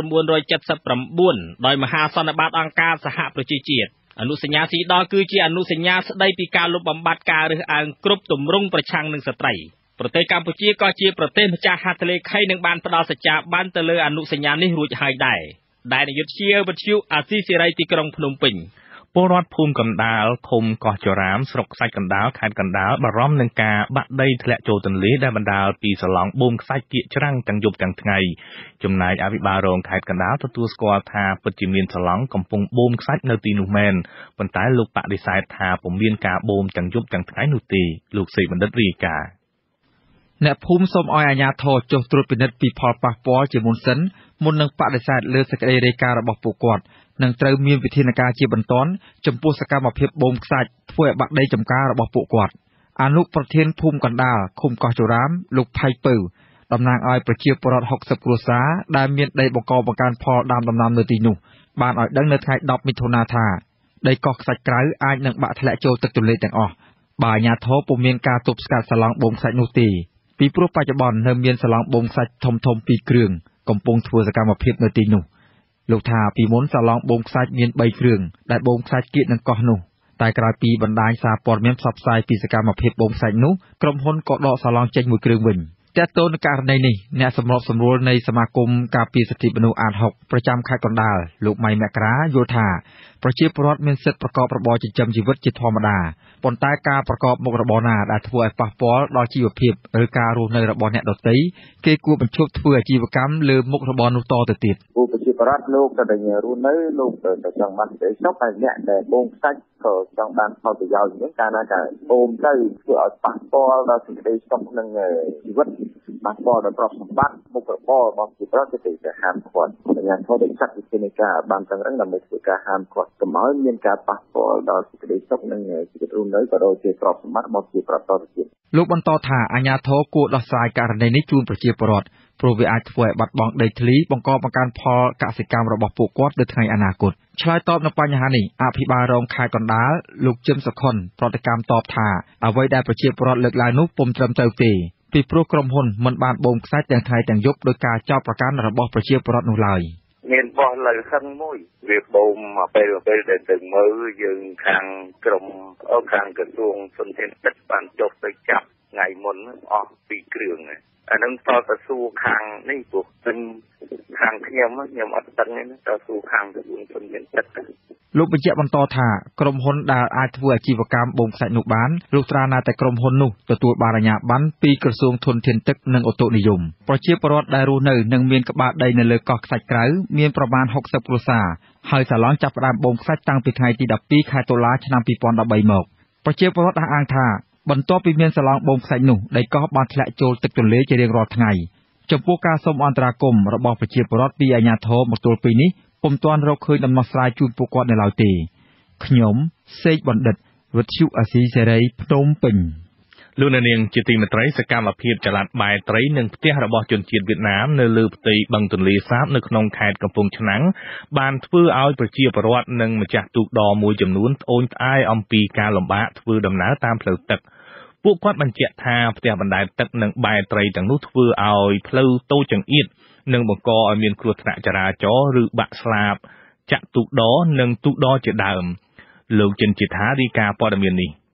1979ដោយមហាសន្និបាតអង្គការសហប្រជាជាតិអនុសញ្ញាស៊ីដគឺជាអនុសញ្ញាស្ដីពីការលុបបំបាត់ការរើសអើងគ្រប់ទម្រង់ប្រឆាំងនឹងស្ត្រីប្រទេសកម្ពុជាក៏ជាប្រទេសម្ចាស់ហត្ថលេខីនឹងបានផ្ដល់សច្ចាប័នទៅលើអនុសញ្ញានេះរួចហើយដែរដែលនាយកជាវិទ្យុអាស៊ីសេរីទីក្រុងភ្នំពេញពលរដ្ឋភូមិកណ្ដាលឃុំកោះចរាមស្រុកខ្សាច់កណ្ដាលខេត្តកណ្ដាលបារម្ភនឹងការបាក់ដីធ្លាក់ចូលទន្លេដែលបណ្ដាលពីសឡងបូមខ្សាច់គៀកច្រាំងទាំងយប់ទាំងថ្ងៃចំណែកអភិបាលរងខេត្តកណ្ដាលទទួលស្គាល់ថាពិតជាមានសឡងកំពុងបូមខ្សាច់នៅទីនោះមែនប៉ុន្តែលោកបដិសេធថាពុំមានការបូមទាំងយប់ទាំងថ្ងៃនោះទេលោកសេកបណ្ឌិតរាយការណ៍អ្នកភូមិសូមឲ្យអាជ្ញាធរចុះត្រួតពិនិត្យពីផលប៉ះពាល់ជាមុនសិនមុននឹងបដិសេធលើសេចក្តីរាយការណ៍របស់ពួកគាត់នឹងត្រូវមានវិធានការជាបន្ទាន់ចំពោះសកម្មភាពបូមខ្សាច់ធ្វើឲ្យបាក់ដីចម្ការរបស់ពួកគាត់អនុប្រធានភូមិកណ្ដាលឃុំកោះចរាមលោកផៃពៅតំណាងឲ្យប្រជាពលរដ្ឋ60គ្រួសារដែលមានដីបង្កបង្កើនផលដាំដំណាំនៅទីនោះបានឲ្យដឹងនៅថ្ងៃ10មិថុនាថាដីកោះខ្សាច់ក្រៅអាចនឹងបាក់ធ្លាក់ចូលទឹកទន្លេទាំងអស់បើអាជ្ញាធរពុំមានការទប់ស្កាត់សឡងបូមខ្សាច់នោះទេពីព្រោះបច្ចុប្បន្ននៅមានសឡងបូមខ្សាច់ធំៗ2គ្រឿងកំពុងធ្វើសកម្មភាពនៅទីនោះលោកថាពីមុនសឡងបូមខ្សាច់មាន3គ្រឿងដែលបូមខ្សាច់គៀកនឹងកោះនោះតែក្រោយពីបណ្ដាញសារព័ត៌មានផ្សព្វផ្សាយពីសកម្មភាពបូមខ្សាច់នោះក្រុមហ៊ុនក៏ដកសឡងចេញមួយគ្រឿងវិញទាក់ទងនឹងករណីនេះអ្នកសម្របសម្រួលនៃសមាគមការពារសិទ្ធិមនុស្សអាត6ប្រចាំខេត្តកណ្ដាលលោកម៉ៃមករាយល់ថាប្រជាពលរដ្ឋមានសិទ្ធិប្រកបរបរចិញ្ចឹមជីវិតជាធម្មតាប៉ុន្តែការប្រកបមុខរបរណាដែលធ្វើឲ្យប៉ះពាល់ដល់ជីវភាពឬការរស់នៅរបស់អ្នកដទៃគេគួរបញ្ឈប់ធ្វើអាជីវកម្មលើមុខរបរនោះតទៅទៀតប្រជាពលរដ្ឋលោកតែរស់នៅលោកតែចង់បានសេចក្តីសុខហើយអ្នកដែលបូមខ្សាច់ក៏ចង់បានផលប្រយោជន៍ហ្នឹងកាលណាតែបូមទៅធ្វើឲ្យប៉ះពាល់ដល់សេចក្តីសុខនិងជីវិតប៉ះពាល់ដល់ទ្រព្យសម្បត្តិមុខរបររបស់ប្រជាពលរដ្ឋគឺតែហាមឃាត់អាជ្ញាធរដែលចាត់វិធានការបានតឹងរឹងដើម្បីធ្វើការហាមឃាត់កុំឲ្យមានការប៉ះពាល់ដល់សេចក្តីសុខនិងជីវិតរស់នៅក៏ដូចជាទ្រព្យសម្បត្តិរបស់ប្រជាពលរដ្ឋទៅទៀតលោកបន្តថាអាជ្ញាធរគួរដោះស្រាយករណីនេះជូនប្រជាពលរដ្ឋព្រោះវាអាចធ្វើឲ្យបាត់បង់ដីធ្លីបង្កបង្កើនផលកសិកម្មរបស់ពួកគាត់នៅថ្ងៃអនាគតឆ្លើយតបនឹងបញ្ហានេះអភិបាលរងខេត្តកណ្ដាលលោកជឹមសុខុនប្រតិកម្មតបថាអ្វីដែលប្រជាពលរដ្ឋលើកឡើងនោះពុំត្រឹមត្រូវទេពីព្រោះក្រុមហ៊ុនមិនបានបូមខ្សាច់ទាំងថ្ងៃទាំងយប់ដោយការចោទប្រកាន់របស់ប្រជាពលរដ្ឋនោះឡើយមានបោះលើហឹងមួយវាបូមពេលដែលទៅមើលយើងខាងក្រមខាងក្រសួងសុនធានទឹកបានចុះទៅចាប់ថ្ងៃមុនអស់2គ្រឿងអានឹងតទៅសួរខាងនេះព្រោះខាងខ្ញុំអត់ដឹងទេតសួរខាងក្រសួងសុនធានទឹកលោកបញ្ជាក់បន្តថាក្រុមហ៊ុនដែលអាចធ្វើអាជីវកម្មបូមខ្សាច់នោះបានលុះត្រាណាតែក្រុមហ៊ុននោះទទួលបានអាជ្ញាប័ណ្ណពីក្រសួងធនធានទឹកនិងអូតូនិយមប្រជាពលរដ្ឋដែលរស់នៅនិងមានក្បាលដីនៅលើកោះខ្សាច់ក្រៅមានប្រមាណ60គ្រួសារហើយសាឡងចាប់ផ្ដើមបូមខ្សាច់តាំងពីថ្ងៃទី12ខែតុលាឆ្នាំ2013មកប្រជាពលរដ្ឋអះអាងថាបន្ទាប់ពីមានសាឡងបូមខ្សាច់នោះដីកោះបានធ្លាក់ចូលទឹកទន្លេជារៀងរាល់ថ្ងៃចំពោះការសូមអន្តរាគមន៍របស់ប្រជាពលរដ្ឋពីអាជ្ញាធរមកទល់ពេលនេះពុំទាន់រកឃើញដំណោះស្រាយជូនពួកគាត់នៅឡើយទេខ្ញុំសេកបណ្ឌិតវិទ្យុអាស៊ីសេរីភ្នំពេញលោកនាងជាទីមេត្រីសកម្មភាពចល័តបែត្រីនិងផ្ទះរបស់ជនជាតិវៀតណាមនៅលើផ្ទៃបឹងទន្លេសាបនៅក្នុងខេត្តកំពង់ឆ្នាំងបានធ្វើឲ្យប្រជាពលរដ្ឋនិងម្ចាស់ទូកដរមួយចំនួនត្អូញត្អែអំពីការលំបាកធ្វើដំណើរតាមផ្លូវទឹកពួកគាត់បញ្ជាក់ថាផ្ទះបណ្ដែតទឹកនិងបែត្រីទាំងនោះធ្វើឲ្យផ្លូវតូចចង្អៀតនិងបង្កឲ្យមានគ្រោះថ្នាក់ចរាចរណ៍ឬបាក់ស្លាបចាក់ទូកដរនិងទូកដរជាដើមលោកចិនជាថារាយការណ៍ព័ត៌មាននេះ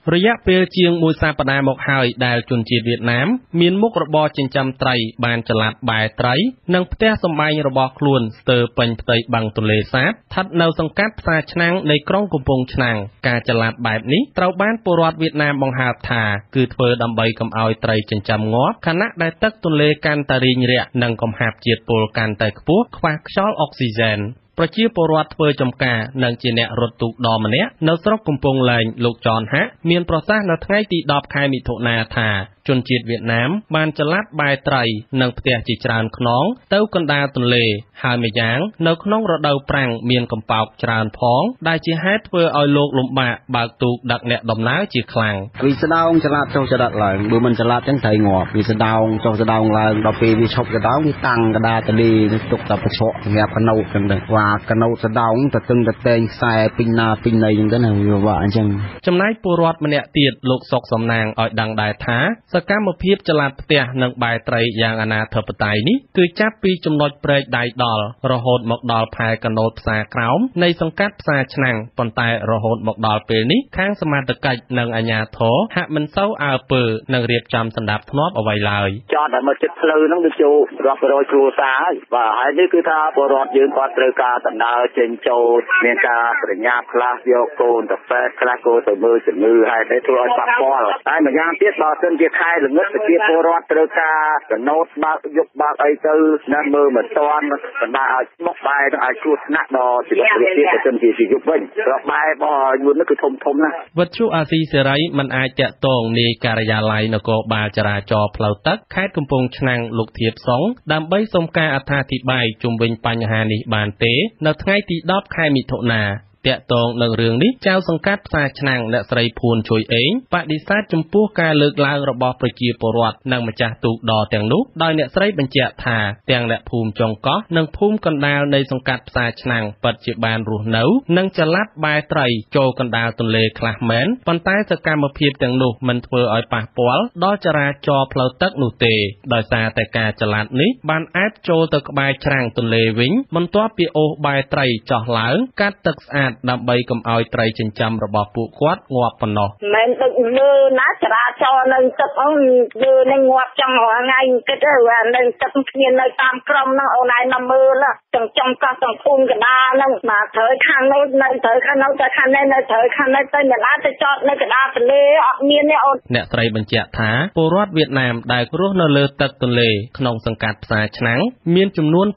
រយៈពេលជាងមួយសប្តាហ៍មកហើយដែលជនជាតិវៀតណាមមានមុខរបរចិញ្ចឹមត្រីបានចល័តបែត្រីនិងផ្ទះសម្បែងរបស់ខ្លួនស្ទើរពេញផ្ទៃបឹងទន្លេសាបស្ថិតនៅសង្កាត់ផ្សារឆ្នាំងនៃក្រុងកំពង់ឆ្នាំងការចល័តបែបនេះត្រូវបានពលរដ្ឋវៀតណាមបង្ហើបថាគឺធ្វើដើម្បីកុំឲ្យត្រីចិញ្ចឹមងាប់ខណៈដែលទឹកទន្លេកាន់តែរីងរាក់និងកំហាប់ជាតិពុលកាន់តែខ្ពស់ខ្វះខ្យល់អុកស៊ីហ្សែនប្រជាពលរដ្ឋធ្វើចំការនិងជាអ្នករត់ទូកដម្នាក់នៅស្រុកកំពង់លែងលោកចនហាក់មានប្រសាសន៍នៅថ្ងៃទី10ខែមិថុនាថាជនជាតិវៀតណាមបានចល័តបែត្រីនិងផ្ទះជាច្រើនខ្នងទៅកណ្ដាលទន្លេហើយម្យ៉ាងនៅក្នុងរដូវប្រាំងមានកំប៉ោកច្រើនផងដែលជាហេតុធ្វើឲ្យលោកលំបាកបើកទូកដឹកអ្នកដំណើរជាខ្លាំងវាស្ដោងចល័តចុះចល័តឡើងបើមិនចល័តចឹងត្រូវងាប់វាស្ដោងចុះស្ដោងឡើងដល់ពេលវាឈប់ស្ដោងវាតាំងកណ្ដាលទន្លេនឹងទុកតែប្រឆក់សម្រាប់កណូតចឹងទៅថាកណូតស្ដោងទៅទឹងទៅតែងខ្សែពេញណាពេញណីចឹងទៅណាវាវាក់អញ្ចឹងចំណែកពលរដ្ឋម្នាក់ទៀតលោកសុកសំណាងឲ្យដឹងដែរថាសកម្មភាពចល័តផ្ទះនិងបែត្រីយ៉ាងអនាធិបតេយ្យនេះគឺចាប់ពីចំណុចព្រែកដៃដល់រហូតមកដល់ផែកណូតផ្សារក្រោមនៃសង្កាត់ផ្សារឆ្នាំងប៉ុន្តែរហូតមកដល់ពេលនេះខាងសមត្ថកិច្ចនិងអាជ្ញាធរហាក់មិនសូវអើពើនឹងរៀបចំសណ្ដាប់ធ្នាប់អ្វីឡើយចតតែមកចិត្តផ្លូវហ្នឹងវាចូលរាប់រយគ្រួសារហើយបាទហើយនេះគឺថាពលរដ្ឋយើងគាត់ត្រូវការដំណើរចេញចូលមានការប្រញាប់ខ្លះយកកូនទៅពេទ្យខ្លះក៏ទៅមើលជំងឺហើយតែធ្វើឲ្យប៉ះពាល់ហើយម្យ៉ាងទៀតបើសិនជាខែល្ងឹតប្រជាពលរដ្ឋត្រូវការកណូតបើកយកបើកអីទៅណាមើលមិនតាន់បណ្ដាឲ្យស្មុកបែរនឹងឲ្យគ្រោះថ្នាក់ដល់ជីវិតប្រជាពលរដ្ឋទៅជាយុគវិញរកបែររបស់យួននេះគឺធំណាស់វត្ថុអាស៊ីសេរីមិនអាចតាក់ទងនាយការិយាល័យនគរបាលចរាចរណ៍ផ្លូវទឹកខេត្តកំពង់ឆ្នាំងលោកធៀបសុងដើម្បីសុំការអត្ថាធិប្បាយជុំវិញបញ្ហានេះបានទេនៅថ្ងៃទី10ខែមិថុនាតាក់ទងនឹងរឿងនេះចៅសង្កាត់ផ្សារឆ្នាំងអ្នកស្រីភួនជួយអេងបដិសេធចំពោះការលើកឡើងរបស់ប្រជាពលរដ្ឋនិងម្ចាស់ទូកដទាំងនោះដោយអ្នកស្រីបញ្ជាក់ថាទាំងអ្នកភូមិចុងកោះនិងភូមិកណ្ដាលនៃសង្កាត់ផ្សារឆ្នាំងពិតជាបានរស់នៅនិងចល័តបែត្រីចូលកណ្ដាលទន្លេខ្លះមែនប៉ុន្តែសកម្មភាពទាំងនោះមិនធ្វើឲ្យប៉ះពាល់ដល់ចរាចរណ៍ផ្លូវទឹកនោះទេដោយសារតែការចល័តនេះបានអែបចូលទៅក្បែរច្រាំងទន្លេវិញបន្ទាប់ពីអូសបែត្រីចោះឡើងកាត់ទឹកស្អាតដើម្បីកុំឲ្យត្រីចិញ្ចឹមរបស់ពួកគាត់ងាប់ប៉ុណ្ណោះមិនដឹកលើណាចរាចរណ៍នៅទឹកហ្នឹងលើនឹងងាប់ចឹងរាល់ថ្ងៃគិតថានៅទឹកគ្នានៅតាមក្រុមហ្នឹងអូនឯងមកមើលទាំងចំកោះទាំងភូមិកណ្ដាលហ្នឹងមកត្រូវខាងនោះនៅត្រូវខាងនោះទៅខាងនេះនៅត្រូវខាងនេះទៅមិនអាចទៅចតនៅកណ្ដាលទន្លេអត់មានទេអូនអ្នកស្រីបញ្ជាក់ថាពលរដ្ឋវៀតណាមដែលរស់នៅលើទឹកទន្លេក្នុងសង្កាត់ផ្សារឆ្នាំងមានចំនួន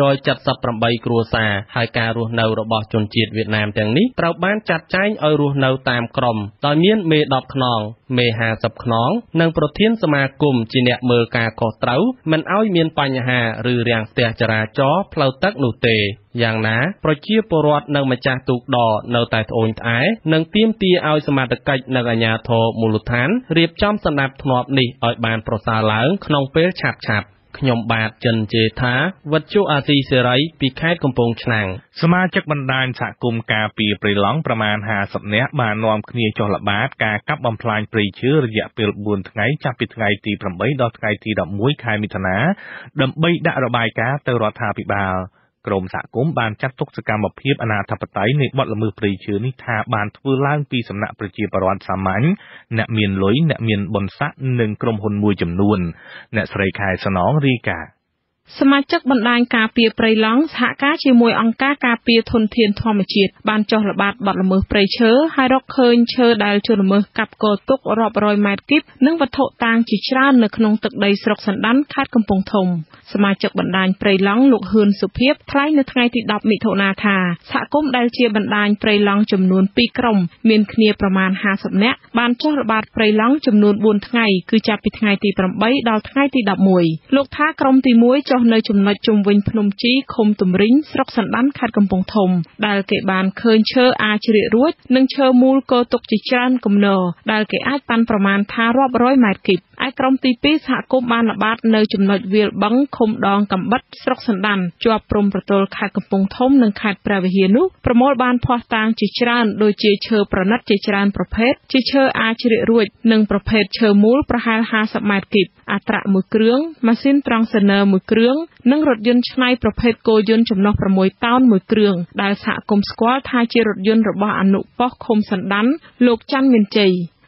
778គ្រួសារហើយការរស់នៅរបស់ជនជាតិវៀតណាមទាំងនេះត្រូវបានចាត់ចែងឲ្យរស់នៅតាមក្រុមដោយមានមេ10ខ្នងមេ50ខ្នងនិងប្រធានសមាគមជាអ្នកមើលការខុសត្រូវមិនឲ្យមានបញ្ហាឬរាំងស្ទះចរាចរណ៍ផ្លូវទឹកនោះទេយ៉ាងណាប្រជាពលរដ្ឋនិងម្ចាស់ទូកដនៅតែត្អូញត្អែនិងទាមទារឲ្យសមត្ថកិច្ចនិងអាជ្ញាធរមូលដ្ឋានរៀបចំសណ្ដាប់ធ្នាប់នេះឲ្យបានប្រសើរឡើងក្នុងពេលឆាប់ៗខ្ញុំបាទចិនជេថាវិទ្យុអាស៊ីសេរីពីខេត្តកំពង់ឆ្នាំងសមាជិកបណ្ដាញសហគមន៍ការពារព្រៃឡង់ប្រមាណ50នាក់បាននាំគ្នាចុះល្បាតការកាប់បំផ្លាញព្រៃឈើរយៈពេល4ថ្ងៃចាប់ពីថ្ងៃទី8ដល់ថ្ងៃទី11ខែមិថុនាដើម្បីដាក់របាយការណ៍ទៅរដ្ឋាភិបាលក្រមសហគមន៍បានចាត់ទុកសកម្មភាពអនាធិបតេយ្យនៃបទល្មើសព្រៃឈើនេះថាបានធ្វើឡើងពីសំណាក់ប្រជាពលរដ្ឋសាមញ្ញអ្នកមានលុយអ្នកមានបុណ្យស័ក្តិនិងក្រុមហ៊ុនមួយចំនួនអ្នកស្រីខែសំណងរាយការណ៍សមាជិកបណ្ដាញការពារព្រៃឡង់សហការជាមួយអង្គការការពារធនធានធម្មជាតិបានចុះល្បាតបទល្មើសព្រៃឈើហើយរកឃើញឈើដែលជនល្មើសកាប់គរទុករាប់រយម៉ែត្រគីបនិងវត្ថុតាងជាច្រើននៅក្នុងទឹកដីស្រុកសណ្ដានខេត្តកំពង់ធំសមាជិកបណ្ដាញព្រៃឡង់លោកហ៊ឿនសុភីបថ្លែងនៅថ្ងៃទី10មិថុនាថាសហគមន៍ដែលជាបណ្ដាញព្រៃឡង់ចំនួន2ក្រុមមានគ្នាប្រមាណ50នាក់បានចុះល្បាតព្រៃឡង់ចំនួន4ថ្ងៃគឺចាប់ពីថ្ងៃទី8ដល់ថ្ងៃទី11លោកថាក្រុមទី1ចុះនៅចំណុចជុំវិញភ្នំជីឃុំទំរិញស្រុកសណ្ដានខេត្តកំពង់ធំដែលគេបានឃើញឈើអាចជ្រៀករួចនិងឈើមូលគរទុកជាច្រើនគំនរដែលគេអាចប៉ាន់ប្រមាណថារាប់រយម៉ែត្រគីបឯក្រុមទី2សហគមន៍បានល្បាតនៅចំណុចវាលបឹងឃុំដងកំបិតស្រុកសណ្ដានជាប់ព្រំប្រទល់ខេត្តកំពង់ធំនិងខេត្តព្រះវិហារនោះប្រមូលបានភស្តុតាងជាច្រើនដូចជាឈើប្រណិតជាច្រើនប្រភេទជាឈើអាចជ្រៀករួចនិងប្រភេទឈើមូលប្រហែល50ម៉ែត្រគីបអត្រា1គ្រឿងម៉ាស៊ីនត្រង់សឺន័រ1គ្រឿងនិងរថយន្តឆ្នៃប្រភេទគោយន្តចំណុះ6តោន1គ្រឿងដែលសហគមន៍ស្គាល់ថាជារថយន្តរបស់អនុប៉ុស្តិ៍ឃុំសណ្ដានលោកច័ន្ទមានជ័យ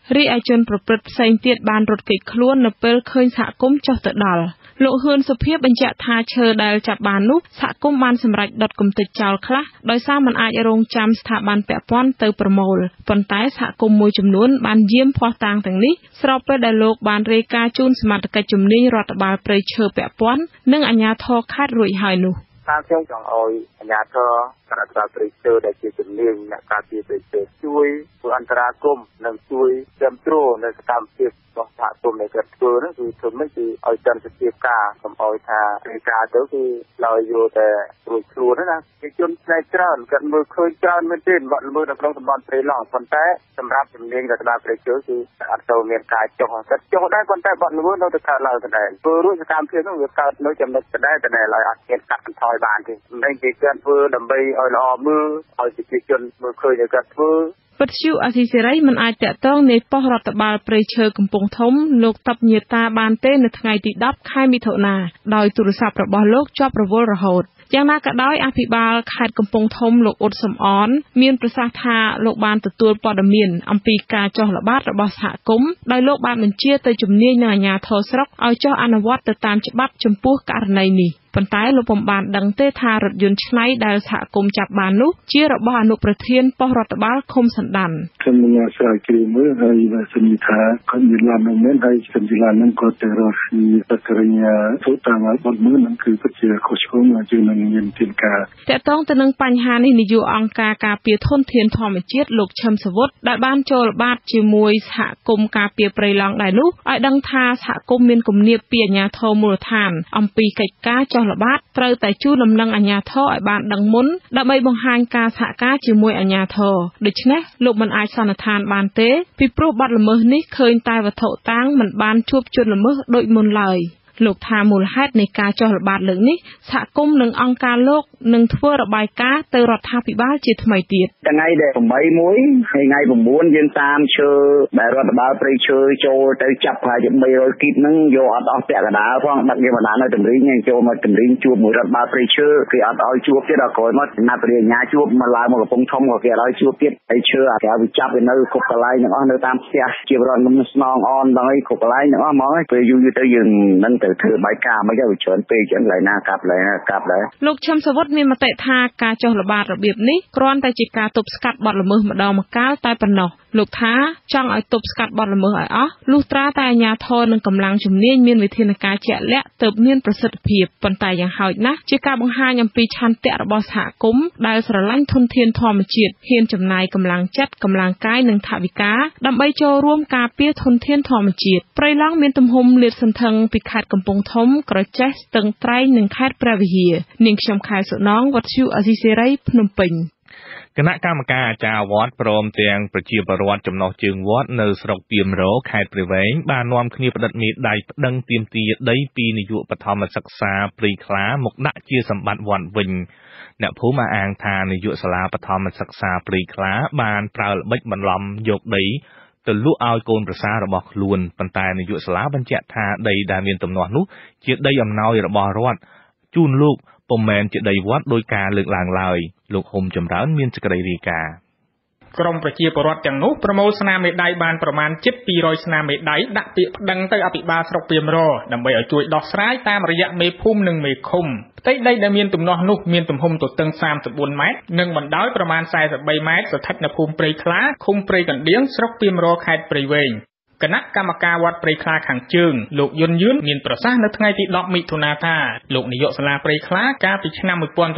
រីឯជនប្រព្រឹត្តផ្សេងទៀតបានរត់គេចខ្លួននៅពេលឃើញសហគមន៍ចុះទៅដល់លោកហ៊ឿនសុភីបញ្ជាក់ថាឈើដែលចាប់បាននោះសហគមន៍បានសម្រេចដុតគំទេចចោលខ្លះដោយសារមិនអាចរងចាំស្ថាប័នពាក់ព័ន្ធទៅប្រមូលប៉ុន្តែសហគមន៍មួយចំនួនបានយាមភ័ស្តុតាងទាំងនេះស្របពេលដែលលោកបានរាយការណ៍ជូនសមាជិកជំនាញរដ្ឋបាលព្រៃឈើពាក់ព័ន្ធនិងអាជ្ញាធរខេត្តរួចហើយនោះខ្ញុំចង់ឲ្យអាជ្ញាធរគណៈកម្មការព្រៃឈើដែលជាជំនាញអ្នកការពារព្រៃឈើជួយធ្វើអន្តរាគមន៍និងជួយគ្រប់គ្រងនៅសកម្មភាពរបស់សហគមន៍ដែលគាត់ធ្វើនោះគឺធ្វើមិនគឺឲ្យចន្ទភាពការកុំឲ្យថារាយការណ៍ទៅគឺឡើយយកតែរួចខ្លួនណាជាជនផ្នែកច្រើនគាត់មើលឃើញច្រើនមែនទេបាត់ល្មើសនៅក្នុងតំបន់ព្រៃឡង់ប៉ុន្តែសម្រាប់ជំនាញរដ្ឋបាលព្រៃឈើគឺអត់ទៅមានការចុះគាត់ចុះដែរប៉ុន្តែបាត់ល្មើសនៅតែកើតឡើងដដែលធ្វើរួចសកម្មភាពនោះវាកើតនៅចំណុចដដែលឲ្យអត់មានកាត់បន្ថយបានទេមិនគេគាត់ធ្វើដើម្បីឲ្យល្អមើលឲ្យប្រជាជនមើលឃើញគាត់ធ្វើវិទ្យុអាស៊ីសេរីមិនអាចតាក់ទងនៃប៉ុស្តិ៍រដ្ឋបាលព្រៃឈើកំពង់ធំលោកតាប់ញាតាបានទេនៅថ្ងៃទី10ខែមិថុនាដោយទូរស័ព្ទរបស់លោកជាប់រវល់រហូតយ៉ាងណាក៏ដោយអភិបាលខេត្តកំពង់ធំលោកអ៊ុតសំអនមានប្រសាសន៍ថាលោកបានទទួលព័ត៌មានអំពីការចុះល្បាតរបស់សហគមន៍ដោយលោកបានបញ្ជាទៅជំនាញនឹងអាជ្ញាធរស្រុកឲ្យចុះអនុវត្តទៅតាមច្បាប់ចំពោះករណីនេះប៉ុន្តែលោកពុំបានដឹងទេថារថយន្តឆ្នៃដែលសហគមន៍ចាប់បាននោះជារបស់អនុប្រធានប៉ុស្តិ៍រដ្ឋបាលឃុំសណ្ដានខ្ញុំនឹងស្រាវជ្រាវមើលហើយបើសិនថាគាត់មានឡាននោះមែនហើយសិនជាឡានហ្នឹងគាត់ទៅរកបទរិញ្ញាធ្វើតាមបទមើលហ្នឹងគឺពិតជាខុសឆ្គងជាងនឹងមានទីការតកតងទៅនឹងបញ្ហានេះនាយកអង្គការការពារធនធានធម្មជាតិលោកឈឹមសវុតដែលបានចូលល្បាតជាមួយសហគមន៍ការពារព្រៃឡង់ដែរនោះឲ្យដឹងថាសហគមន៍មានគំនាបពីអាជ្ញាធរមូលដ្ឋានអំពីកិច្ចការចុះល្បាតត្រូវតែជូនដំណឹងអាជ្ញាធរឲ្យបានដឹងមុនដើម្បីបង្ហាញការសហការជាមួយអាជ្ញាធរដូច្នេះលោកមិនអាចសន្និដ្ឋានបានទេពីព្រោះបទល្មើសនេះឃើញតែវត្ថុតាងមិនបានជួបជនល្មើសដូចមុនឡើយលោកថាមូលហេតុនៃការចុះល្បាតលើកនេះសហគមន៍និងអង្គការលោកនឹងធ្វើរបាយការណ៍ទៅរដ្ឋាភិបាលជាថ្មីទៀតថ្ងៃដែល8មួយហើយថ្ងៃ9យើងតាមឈើដែលរដ្ឋបាលព្រៃឈើចូលទៅចាប់ប្រហែលជា300គីបហ្នឹងយកអត់អស់ពាក់កណ្ដាលផងដឹកគេបណ្ដានៅតម្រីងចូលមកតម្រីងជួបមួយរដ្ឋបាលព្រៃឈើគេអត់ឲ្យជួបទៀតដល់ក្រោយមកណាត់ព្រះអាជ្ញាជួបមកឡើងមកកំពង់ធំក៏គេអត់ឲ្យជួបទៀតហើយឈើអាក្រៅវាចាប់វានៅគ្រប់កន្លែងទាំងអស់នៅតាមផ្ទះជាប្រវត្តិខ្ញុំស្នងអនដល់ឲ្យគ្រប់កន្លែងទាំងអស់ហ្មងហើយពេលយូរទៅយើងនឹងទៅធ្វើបាយការមិនឲ្យច្រើនពេកចឹងឡើយណាកាប់ដែរលោកឈឹមសវុតមានមតិថាការចុះល្បាតរបៀបនេះគ្រាន់តែជាការទប់ស្កាត់បទល្មើសម្ដងម្កាលតែប៉ុណ្ណោះលោកថាចង់ឲ្យទប់ស្កាត់បទល្មើសឲ្យអស់លុះត្រាតែអាជ្ញាធរនិងកម្លាំងជំនាញមានវិធានការជាក់លាក់ទើបមានប្រសិទ្ធភាពប៉ុន្តែយ៉ាងហោចណាស់ជាការបង្ហាញអំពីឆន្ទៈរបស់សហគមន៍ដែលស្រឡាញ់ធនធានធម្មជាតិហ៊ានចំណាយកម្លាំងចិត្តកម្លាំងកាយនិងថវិកាដើម្បីចូលរួមការពារធនធានធម្មជាតិព្រៃឡង់មានទំហំលាតសន្ធឹងពីខេត្តកំពង់ធំក្រចេះស្ទឹងត្រែងនិងខេត្តព្រះវិហារនាងខ្ញុំខែសុណងវត្តជូអាស៊ីសេរីភ្នំពេញគណៈកម្មការអាចារ្យវត្តព្រមទាំងប្រជាពលរដ្ឋចំណុះជើងវត្តនៅស្រុកពាមរកខេត្តព្រៃវែងបាននាំគ្នាផ្តិតមេដៃប្តឹងទាមទារដីពីនាយកបឋមសិក្សាព្រៃខ្លាមកដាក់ជាសម្បត្តិវត្តវិញអ្នកភូមិអាងថានាយកសាលាបឋមសិក្សាព្រៃខ្លាបានប្រើល្បិចបន្លំយកដីទៅលក់ឲ្យកូនប្រសាររបស់ខ្លួនប៉ុន្តែនាយកសាលាបញ្ជាក់ថាដីដែលមានទំនាស់នោះជាដីអំណោយរបស់រដ្ឋជូនលោកពុំមែនជាដីវត្តដោយការលើកឡើងឡើយលោកហ៊ុំចម្រើនមានសេចក្តីរាយការណ៍ក្រមប្រជាពលរដ្ឋទាំងនោះប្រមូលស្នាមមេដៃបានប្រមាណជិត200ស្នាមមេដៃដាក់ពាក្យប្តឹងទៅអភិបាលស្រុកពាមរកដើម្បីឲ្យជួយដោះស្រាយតាមរយៈមេភូមិនិងមេឃុំផ្ទៃដីដែលមានទំនាស់នោះមានទំហំទទឹង34ម៉ែត្រនិងបណ្ដោយប្រមាណ43ម៉ែត្រស្ថិតនៅភូមិព្រៃខ្លាឃុំព្រៃកណ្ដៀងស្រុកពាមរកខេត្តព្រៃវែងគណៈកម្មការវត្តព្រៃខ្លាខាងជើងលោកយុនយឿនមានប្រសាសន៍នៅថ្ងៃទី10មិថុនាថាលោកនាយកសាលាព្រៃខ្លាកាលពីឆ្នាំ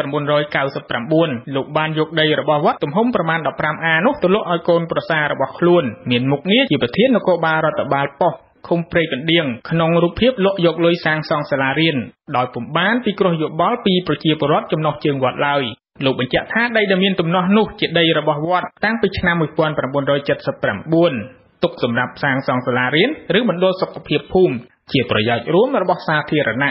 1999លោកបានយកដីរបស់វត្តទំហំប្រមាណ15អានោះទៅលក់ឲ្យកូនប្រសាររបស់ខ្លួនមានមុខងារជាប្រធាននគរបាលរដ្ឋបាលប៉ុស្តិ៍ឃុំព្រៃកណ្ដៀងក្នុងរូបភាពលក់យកលុយសាងសង់សាលារៀនដោយពុំបានពិគ្រោះយោបល់ពីប្រជាពលរដ្ឋចំណុះជើងវត្តឡើយលោកបញ្ជាក់ថាដីដែលមានទំនាស់នោះជាដីរបស់វត្តតាំងពីឆ្នាំ1979ទុកសម្រាប់សាងសង់សាលារៀនឬមណ្ឌលសុខភាពភូមិជាប្រយោជន៍រួមរបស់សាធារណៈ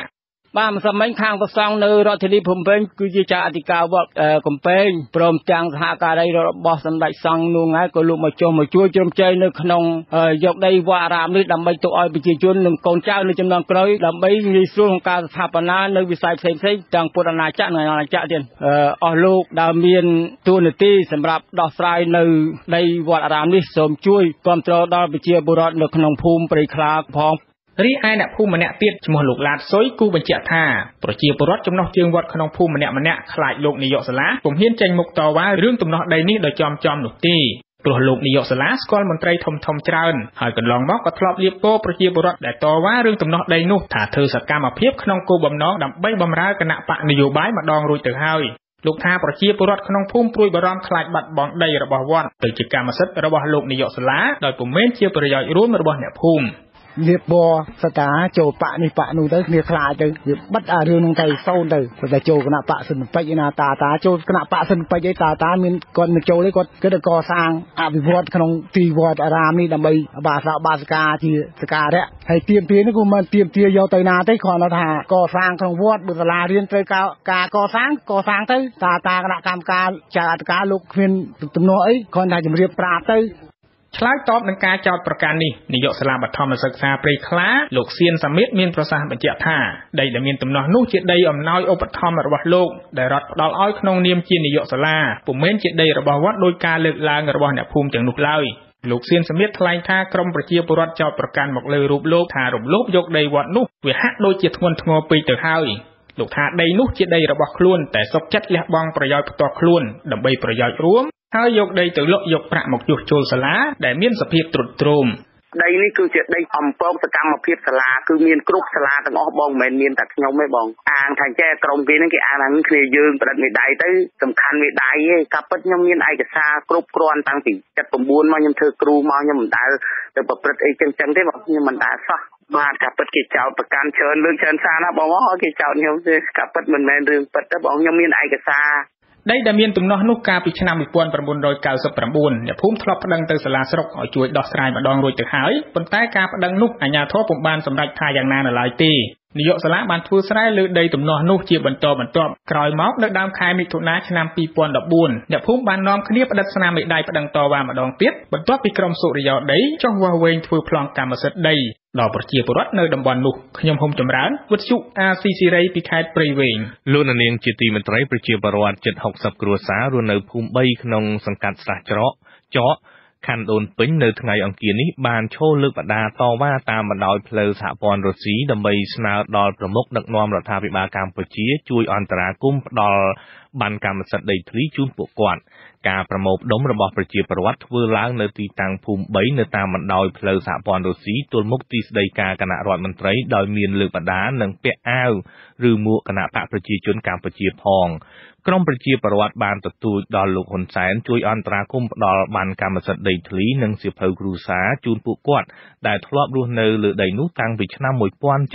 បានមិនសមខាងប្រសង់នៅរដ្ឋធានីភ្នំពេញគឺជាចៅអធិការវត្តកំពែងព្រមទាំងសហការីរបស់សម្ដេចសង្ឃនោះហើយក៏លោកមកជួយជ្រោមជ្រែងនៅក្នុងយកដីវត្តអារាមនេះដើម្បីទុកឲ្យប្រជាជននិងកូនចៅនៅចំនួនក្រោយដើម្បីងាយស្រួលក្នុងការស្ថាបនានៅវិស័យផ្សេងៗទាំងពុទ្ធអាណាចក្រនិងអាណាចក្រទៀតអស់លោកដែលមានទួនាទីសម្រាប់ដោះស្រាយនៅដីវត្តអារាមនេះសូមជួយគាំទ្រដល់ប្រជាពលរដ្ឋនៅក្នុងភូមិព្រៃខ្លាផងរីឯអ្នកភូមិម្នាក់ទៀតឈ្មោះលោកឡាតស៊ុយគូបញ្ជាក់ថាប្រជាពលរដ្ឋចំណុះជើងវត្តក្នុងភូមិម្នាក់ខ្លាចលោកនាយកសាលាពុំហ៊ានចេញមុខតវ៉ារឿងទំនាស់ដីនេះដោយចំនោះទេព្រោះលោកនាយកសាលាស្គាល់មន្ត្រីធំច្រើនហើយកន្លងមកក៏ធ្លាប់លៀបពរប្រជាពលរដ្ឋដែលតវ៉ារឿងទំនាស់ដីនោះថាធ្វើសកម្មភាពក្នុងគោលបំណងដើម្បីបម្រើគណៈបកនយោបាយម្ដងរួចទៅហើយលោកថាប្រជាពលរដ្ឋក្នុងភូមិព្រួយបារម្ភខ្លាចបាត់បង់ដីរបស់វត្តទៅជាកម្មសិទ្ធិរបស់លោកនាយកសាលាដោយពុំមែនជាប្រយោជន៍រួមរបស់អ្នកភូមិលៀបបសតាចូលបកនេះបកនោះទៅគ្នាខ្លាចទៅវាបិទអារឿងនឹងទៅសូនទៅតែចូលគណៈបកសិនពេជ្រណាតាចូលគណៈបកសិនពេជ្រឯតាមានគាត់មកចូលឯគាត់គិតកសាងអភិវឌ្ឍក្នុងទីវត្តអារាមនេះដើម្បីបាសកាជាសការៈហើយទៀមទានេះក៏មិនទៀមទាយកទៅណាទេគ្រាន់តែថាកសាងក្នុងវត្តបុសាលារៀនត្រូវការកសាងទៅតាគណៈកម្មការចៅអធិការលោកគ្មានទំនាស់អីគ្រាន់តែជម្រាបប្រាប់ទៅឆ្លើយតបនឹងការចោទប្រកាន់នេះនាយកសាលាបឋមសិក្សាព្រៃខ្លាលោកសៀនសាមិតមានប្រសាសន៍បញ្ជាក់ថាដីដែលមានទំនាស់នោះជាដីអំណោយឧបត្ថម្ភរបស់លោកដែលរដ្ឋផ្ដល់ឲ្យក្នុងនាមជានាយកសាលាពុំមែនជាដីរបស់វត្តដោយការលើកឡើងរបស់អ្នកភូមិទាំងនោះឡើយលោកសៀនសាមិតថ្លែងថាក្រមប្រជាពលរដ្ឋចោទប្រកាន់មកលើរូបលោកថារំលោភយកដីវត្តនោះវាហាក់ដូចជាធ្ងន់ធ្ងរពេកទៅហើយលោកថាដីនោះជាដីរបស់ខ្លួនតែសុខចិត្តលះបង់ប្រយោជន៍ផ្ទាល់ខ្លួនដើម្បីប្រយោជន៍រួមហើយយកដីទៅលក់យកប្រាក់មកជួសជុលសាលាដែលមានសភាពទ្រុឌទ្រោមដីនេះគឺជាដីអំពងសកម្មភាពសាលាគឺមានគ្រប់សាលាទាំងអស់បងមិនមែនមានតែខ្ញុំទេបងអាងថាចេះក្រុមគេហ្នឹងគេអាងថាគ្នាយើងប្រឌិតមេដៃទៅសំខាន់មេដៃទេកាពិតខ្ញុំមានឯកសារគ្រប់គ្រាន់តាំងពី79មកខ្ញុំធ្វើគ្រូមកខ្ញុំមិនដែលទៅប្រព្រឹត្តអីចឹងទេបងខ្ញុំមិនដែលសោះបាទកាពិតគេចោទប្រកាន់ច្រើនលើកច្រើនសារណាបងអើគេចោទខ្ញុំទេកាពិតមិនមែនរឿងពិតទេបងខ្ញុំមានឯកសារដីដែលមានទំនាស់នោះកាលពីឆ្នាំ1999អ្នកភូមិធ្លាប់ប្តឹងទៅសាលាស្រុកឲ្យជួយដោះស្រាយម្ដងរួចទៅហើយប៉ុន្តែការប្តឹងនោះអាជ្ញាធរពុំបានសម្រេចថាយ៉ាងណានៅឡើយទេនាយកសាលាបានធ្វើស្រែលើដីទំនាស់នោះជាបន្តបន្ទាប់ក្រោយមកនៅដើមខែមិថុនាឆ្នាំ2014អ្នកភូមិបាននាំគ្នាផ្តិតស្នាមមេដៃប្តឹងតវ៉ាម្ដងទៀតបន្ទាប់ពីក្រុមសុរិយោដីចុះវាស់វែងធ្វើប្លង់កម្មសិទ្ធិដីដល់ប្រជាពលរដ្ឋនៅតំបន់នោះខ្ញុំហុំចម្រើនវិទ្យុ RCC ពីខេត្តព្រៃវែងលោកនាងជាទីមេត្រីប្រជាពលរដ្ឋជិត60គ្រួសាររស់នៅភូមិ3ក្នុងសង្កាត់ស្រះចកខណ្ឌដូនពេញនៅថ្ងៃអង្គារនេះបានឈរលើកបដាតវ៉ាតាមបណ្ដោយផ្លូវសហព័ន្ធរុស្ស៊ីដើម្បីស្នើដល់ប្រមុខដឹកនាំរដ្ឋាភិបាលកម្ពុជាជួយអន្តរាគមន៍ផ្ដល់ប័ណ្ណកម្មសិទ្ធិដីធ្លីជូនពួកគាត់ការប្រមូលផ្ដុំរបស់ប្រជាពលរដ្ឋធ្វើឡើងនៅទីតាំងភូមិ3នៅតាមបណ្ដោយផ្លូវសហព័ន្ធរុស្ស៊ីទល់មុខទីស្តីការគណៈរដ្ឋមន្ត្រីដោយមានលើកបដានិងពាក់អាវឬមួកគណៈបកប្រជាជនកម្ពុជាផងក្រមប្រជាពលរដ្ឋបានទទូចដល់លោកហ៊ុនសែនជួយអន្តរាគមន៍ផ្ដល់ប័ណ្ណកម្មសិទ្ធិដីធ្លីនិងសៀវភៅគ្រួសារជូនពួកគាត់ដែលធ្លាប់រស់នៅលើដីនោះតាំងពីឆ្នាំ1979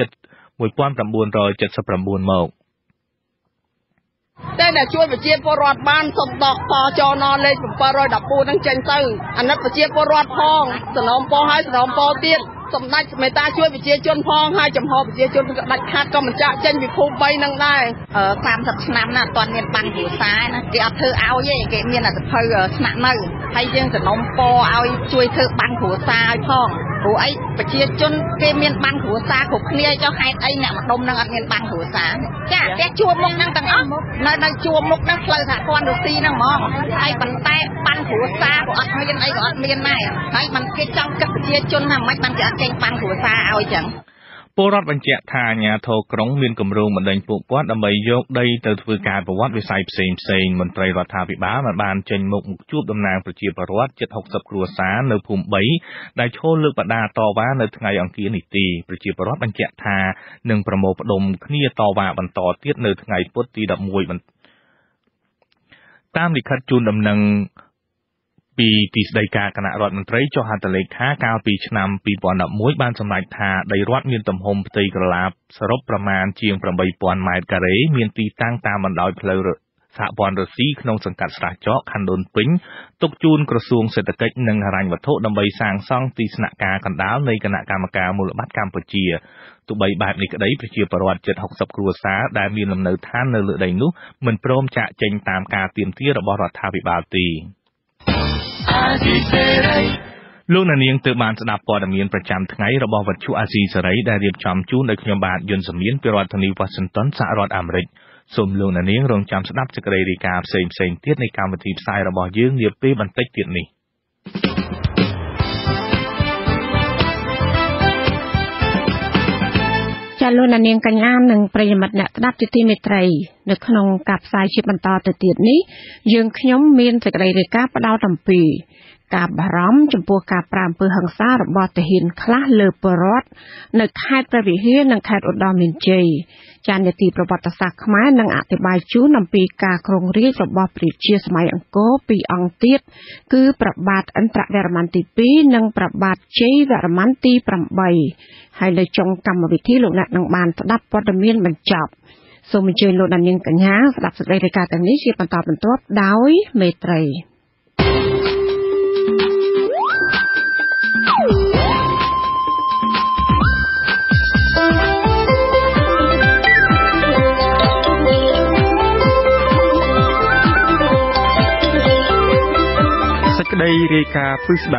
មកតែអ្នកជួយប្រជាពលរដ្ឋបានសុំដកតចនលេខ714ហ្នឹងចេញទៅអាណិតប្រជាពលរដ្ឋផងសំណូមពរឲ្យសំណូមពរទៀតសម្ដេចមេត្តាជួយប្រជាជនផងហើយចំហប្រជាជនក៏ដាច់ខាតក៏មិនចាក់ចេញពីភូមិ3ហ្នឹងដែរ30ឆ្នាំណាអត់ទាន់មានបានគ្រួសារណាគេអត់ធ្វើឲ្យទេគេមានតែសភៅស្នាក់នៅហើយយើងសំណូមពរឲ្យជួយធ្វើបានគ្រួសារឲ្យផងព្រោះអីប្រជាជនគេមានបានគ្រួសារគ្រប់គ្នាចុះហេតុអីអ្នកម្ដុំនឹងអត់មានបានគ្រួសារចាផ្ទះជួរមុខហ្នឹងទាំងអស់នៅជួរមុខហ្នឹងផ្លូវសហព័ន្ធរុស្ស៊ីហ្នឹងហ្មងហើយប៉ុន្តែបានគ្រួសារក៏អត់មានអីក៏អត់មានដែរហើយមិនគេចង់គិតប្រជាជនថាមិនបានគេអត់ចេញបានគ្រួសារឲ្យចឹងពលរដ្ឋបញ្ជាក់ថាអាជ្ញាធរក្រុងមានគម្រោងបណ្ដេញពួកគាត់ដើម្បីយកដីទៅធ្វើការប្រវត្តិវិស័យផ្សេងមន្ត្រីរដ្ឋាភិបាលបានចេញមុខជួបតំណាងប្រជាពលរដ្ឋជិត60គ្រួសារនៅភូមិ3ដែលឈរលើកបដាតវ៉ានៅថ្ងៃអង្គារនេះទេប្រជាពលរដ្ឋបញ្ជាក់ថានឹងប្រមូលផ្ដុំគ្នាតវ៉ាបន្តទៀតនៅថ្ងៃពុធទី11តាមលិខិតជូនដំណឹងពីទីស្តីការគណៈរដ្ឋមន្ត្រីចុះហត្ថលេខាកាលពីឆ្នាំ2011បានសម្រេចថាដីរដ្ឋមានទំហំផ្ទៃក្រឡាសរុបប្រមាណជាង 8000 ម៉ែត្រការ៉េមានទីតាំងតាមបណ្ដោយផ្លូវសហព័ន្ធរុស្ស៊ីក្នុងសង្កាត់ស្រះចកខណ្ឌដូនពេញទុកជូនក្រសួងសេដ្ឋកិច្ចនិងហិរញ្ញវត្ថុដើម្បីសាងសង់ទីស្នាក់ការកណ្ដាលនៃគណៈកម្មការមូលបត្រកម្ពុជាទោះបីបែបនេះក្តីប្រជាពលរដ្ឋជិត60គ្រួសារដែលមានលំនៅឋាននៅលើដីនោះមិនព្រមចាកចេញតាមការទាមទាររបស់រដ្ឋាភិបាលទេលោកនាងទើបបានស្ដាប់ព័ត៌មានប្រចាំថ្ងៃរបស់វិទ្យុអាស៊ីសេរីដែលរៀបចំជូនដោយខ្ញុំបាទយុនសមៀនពីរដ្ឋធានី Washington សហរដ្ឋអាមេរិកសូមលោកនាងរងចាំស្ដាប់សេចក្តីរាយការណ៍ផ្សេងៗទៀតនៃកម្មវិធីផ្សាយរបស់យើងនាពេលបន្តិចទៀតនេះចាលោកនាងកញ្ញានិងប្រិយមិត្តអ្នកស្ដាប់ជាទីមេត្រីនៅក្នុងការផ្សាយជាបន្តទៅទៀតនេះយើងខ្ញុំមានសេចក្តីរាយការណ៍ផ្ដោតអំពីការបារម្ភចំពោះការប្រាំអំពើហិង្សារបស់ទាហានខ្លះលើពលរដ្ឋនៅខេត្តព្រះវិហារនិងខេត្តឧត្តរមានជ័យចានីតិប្រវត្តិសាស្ត្រខ្មែរនឹងអធិប្បាយជូនអំពីការគ្រងរាជ្យរបស់ព្រះជាសម័យអង្គរពីរអង្គទៀតគឺព្រះបាទឥន្ទ្រវរ្ម័នទី2និងព្រះបាទជ័យវរ្ម័នទី8ហើយនៅចុងកម្មវិធីលោកអ្នកនឹងបានស្ដាប់ព័ត៌មានបញ្ចប់សូមអញ្ជើញលោកនាងកញ្ញាស្ដាប់សេចក្តីរាយការណ៍ទាំងនេះជាបន្តបន្ទាប់ដោយមេត្រីសេចក្តីរាយការណ៍ពិស្ដា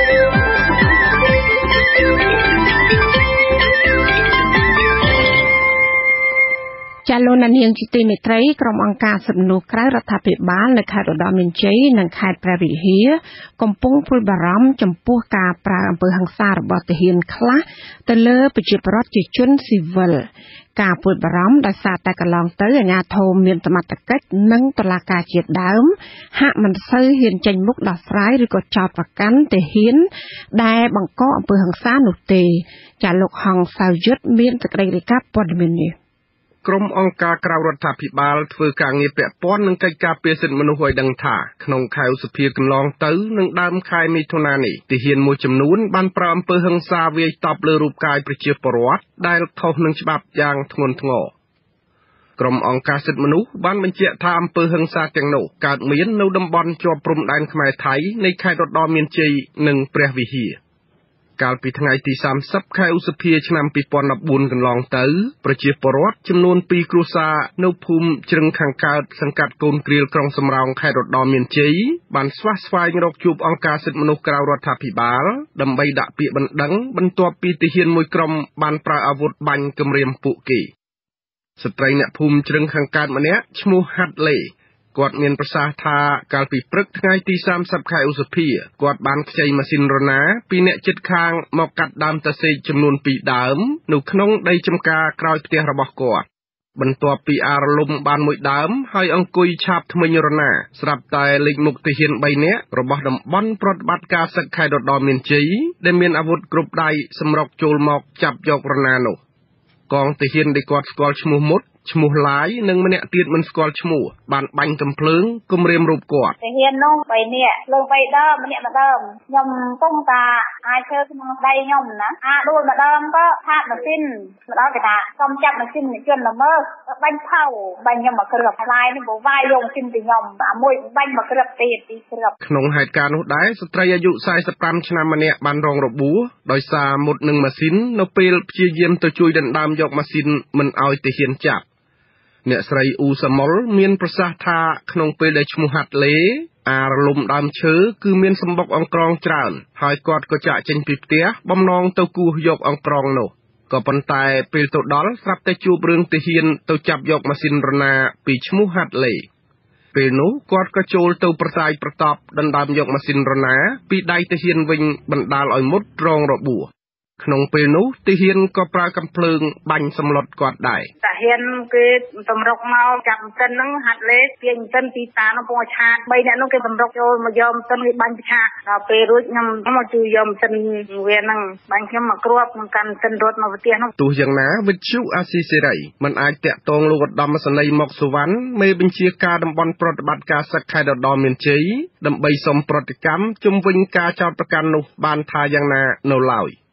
ចាលោកនាងជាទីមេត្រីក្រុមអង្គការសិទ្ធិមនុស្សក្រៅរដ្ឋាភិបាលនៅខេត្តឧត្តរមានជ័យនិងខេត្តព្រះវិហារកំពុងព្រួយបារម្ភចំពោះការប្រើអំពើហិង្សារបស់ទាហានខ្លះទៅលើប្រជាពលរដ្ឋជាជនស៊ីវិលការព្រួយបារម្ភដោយសារតែកន្លងទៅអាជ្ញាធរមានសមត្ថកិច្ចនិងតុលាការជាដើមហាក់មិនសូវហ៊ានចេញមុខដោះស្រាយឬក៏ចោទប្រកាន់ទាហានដែលបង្កអំពើហិង្សានោះទេចាលោកហងសាវយុទ្ធមានសេចក្តីរាយការណ៍ព័ត៌មាននេះក្រុមអង្គការក្រៅរដ្ឋាភិបាលធ្វើការងារពាក់ព័ន្ធនឹងកិច្ចការពារសិទ្ធិមនុស្សឲ្យដឹងថាក្នុងខែឧសភាកន្លងទៅនិងដើមខែមិថុនានេះទាហានមួយចំនួនបានប្រើអំពើហិង្សាវាយតប់លើរូបកាយប្រជាពលរដ្ឋដែលខុសនឹងច្បាប់យ៉ាងធ្ងន់ធ្ងរក្រុមអង្គការសិទ្ធិមនុស្សបានបញ្ជាក់ថាអំពើហិង្សាទាំងនោះកើតមាននៅតំបន់ជាប់ព្រំដែនខ្មែរថៃនៃខេត្តឧត្តរមានជ័យនិងព្រះវិហារកាលពីថ្ងៃទី30ខែឧសភាឆ្នាំ2014កន្លងទៅប្រជាពលរដ្ឋចំនួន2គ្រួសារនៅភូមិជ្រឹងខាងកើតសង្កាត់កូនគ្រៀលក្រុងសំរោងខេត្តឧត្តរមានជ័យបានស្វះស្វែងរកជួបអង្គការសិទ្ធិមនុស្សក្រៅរដ្ឋាភិបាលដើម្បីដាក់ពាក្យបណ្ដឹងបន្ទាប់ពីទាហានមួយក្រុមបានប្រើអាវុធបាញ់គំរាមពួកគេស្ត្រីអ្នកភូមិជ្រឹងខាងកើតម្នាក់ឈ្មោះហាត់លេគាត់មានប្រសាសន៍ថាកាលពីព្រឹកថ្ងៃទី30ខែឧសភាគាត់បានខ្ចីម៉ាស៊ីនរណាពីអ្នកជិតខាងមកកាត់ដើមតាសេកចំនួន2ដើមនៅក្នុងដីចម្ការក្រោយផ្ទះរបស់គាត់បន្ទាប់ពីអារលំបានមួយដើមហើយអង្គុយឆាបធ្មេញរណាស្រាប់តែលេខមុខទាហាន3នាក់របស់តំបន់ប្រតិបត្តិការសឹកខេត្តឧត្តរមានជ័យដែលមានអាវុធគ្រប់ដៃសម្រុកចូលមកចាប់យករណានោះកងទាហានដែលគាត់ស្គាល់ឈ្មោះមុតឈ្មោះឡាយនិងម្នាក់ទៀតមិនស្គាល់ឈ្មោះបានបាញ់កំភ្លើងគំរាមរូបគាត់ទាហាននោះ3នាក់លើ3ដើមម្នាក់ម្ដងខ្ញុំកំពុងតាអាចធ្វើក្នុងដៃខ្ញុំណាដួលម្ដងក៏ផាកម៉ាស៊ីនម្ដងគេថាសុំចាប់ម៉ាស៊ីនជនល្មើសបាញ់ផៅបាញ់ខ្ញុំមកគ្រាប់ឡាយនេះបើវាយយកម៉ាស៊ីនពីខ្ញុំមួយបាញ់មកគ្រាប់ទៀតពីគ្រាប់ក្នុងហេតុការណ៍នោះដែរស្ត្រីអាយុ45ឆ្នាំម្នាក់បានរងរបួសដោយសារមុតនឹងម៉ាស៊ីននៅពេលព្យាយាមទៅជួយដណ្ដើមយកម៉ាស៊ីនមិនឲ្យទាហានចាប់អ្នកស្រីអ៊ូសាមុលមានប្រសាសន៍ថាក្នុងពេលដែលឈ្មោះហាត់លេអារលំដើមឈើគឺមានសម្បុកអង្ក្រងច្រើនហើយគាត់ក៏ចាក់ចេញពីផ្ទះបំណងទៅគោះយកអង្ក្រងនោះក៏ប៉ុន្តែពេលទៅដល់ស្រាប់តែជួបរឿងទាហានទៅចាប់យកម៉ាស៊ីនរណាពីឈ្មោះហាត់លេពេលនោះគាត់ក៏ចូលទៅប្រសាយប្រតបដណ្ដើមយកម៉ាស៊ីនរណាពីដៃទាហានវិញបណ្ដាលឲ្យមុតរងរបួសក្នុងពេលនោះទាហានក៏ប្រើកាំភ្លើងបាញ់សម្លុតគាត់ដែរទាហានគេសម្រុកមកចាប់ម៉ាស៊ីនហ្នឹងហាត់លេទាញម៉ាស៊ីនពីតានោះពងឲ្យឆាត3នាក់នោះគេសម្រុកចូលមកយកម៉ាស៊ីនគេបាញ់ពីឆាតដល់ពេលរួចខ្ញុំមកជួយយកម៉ាស៊ីនវាហ្នឹងបាញ់ខ្ញុំមកគ្រាប់ខ្ញុំកាន់ម៉ាស៊ីនរត់មកផ្ទះនោះទោះយ៉ាងណាវិទ្យុអាស៊ីសេរីមិនអាចតាក់ទងលោកឧត្តមសេនីយ៍មកសុវណ្ណមេបញ្ជាការតំបន់ប្រតិបត្តិការសឹកខេត្តឧត្តរមានជ័យដើម្បីសុំប្រតិកម្មជុំវិញការចោទប្រកាន់នោះបានថាយ៉ាងណានៅឡើយ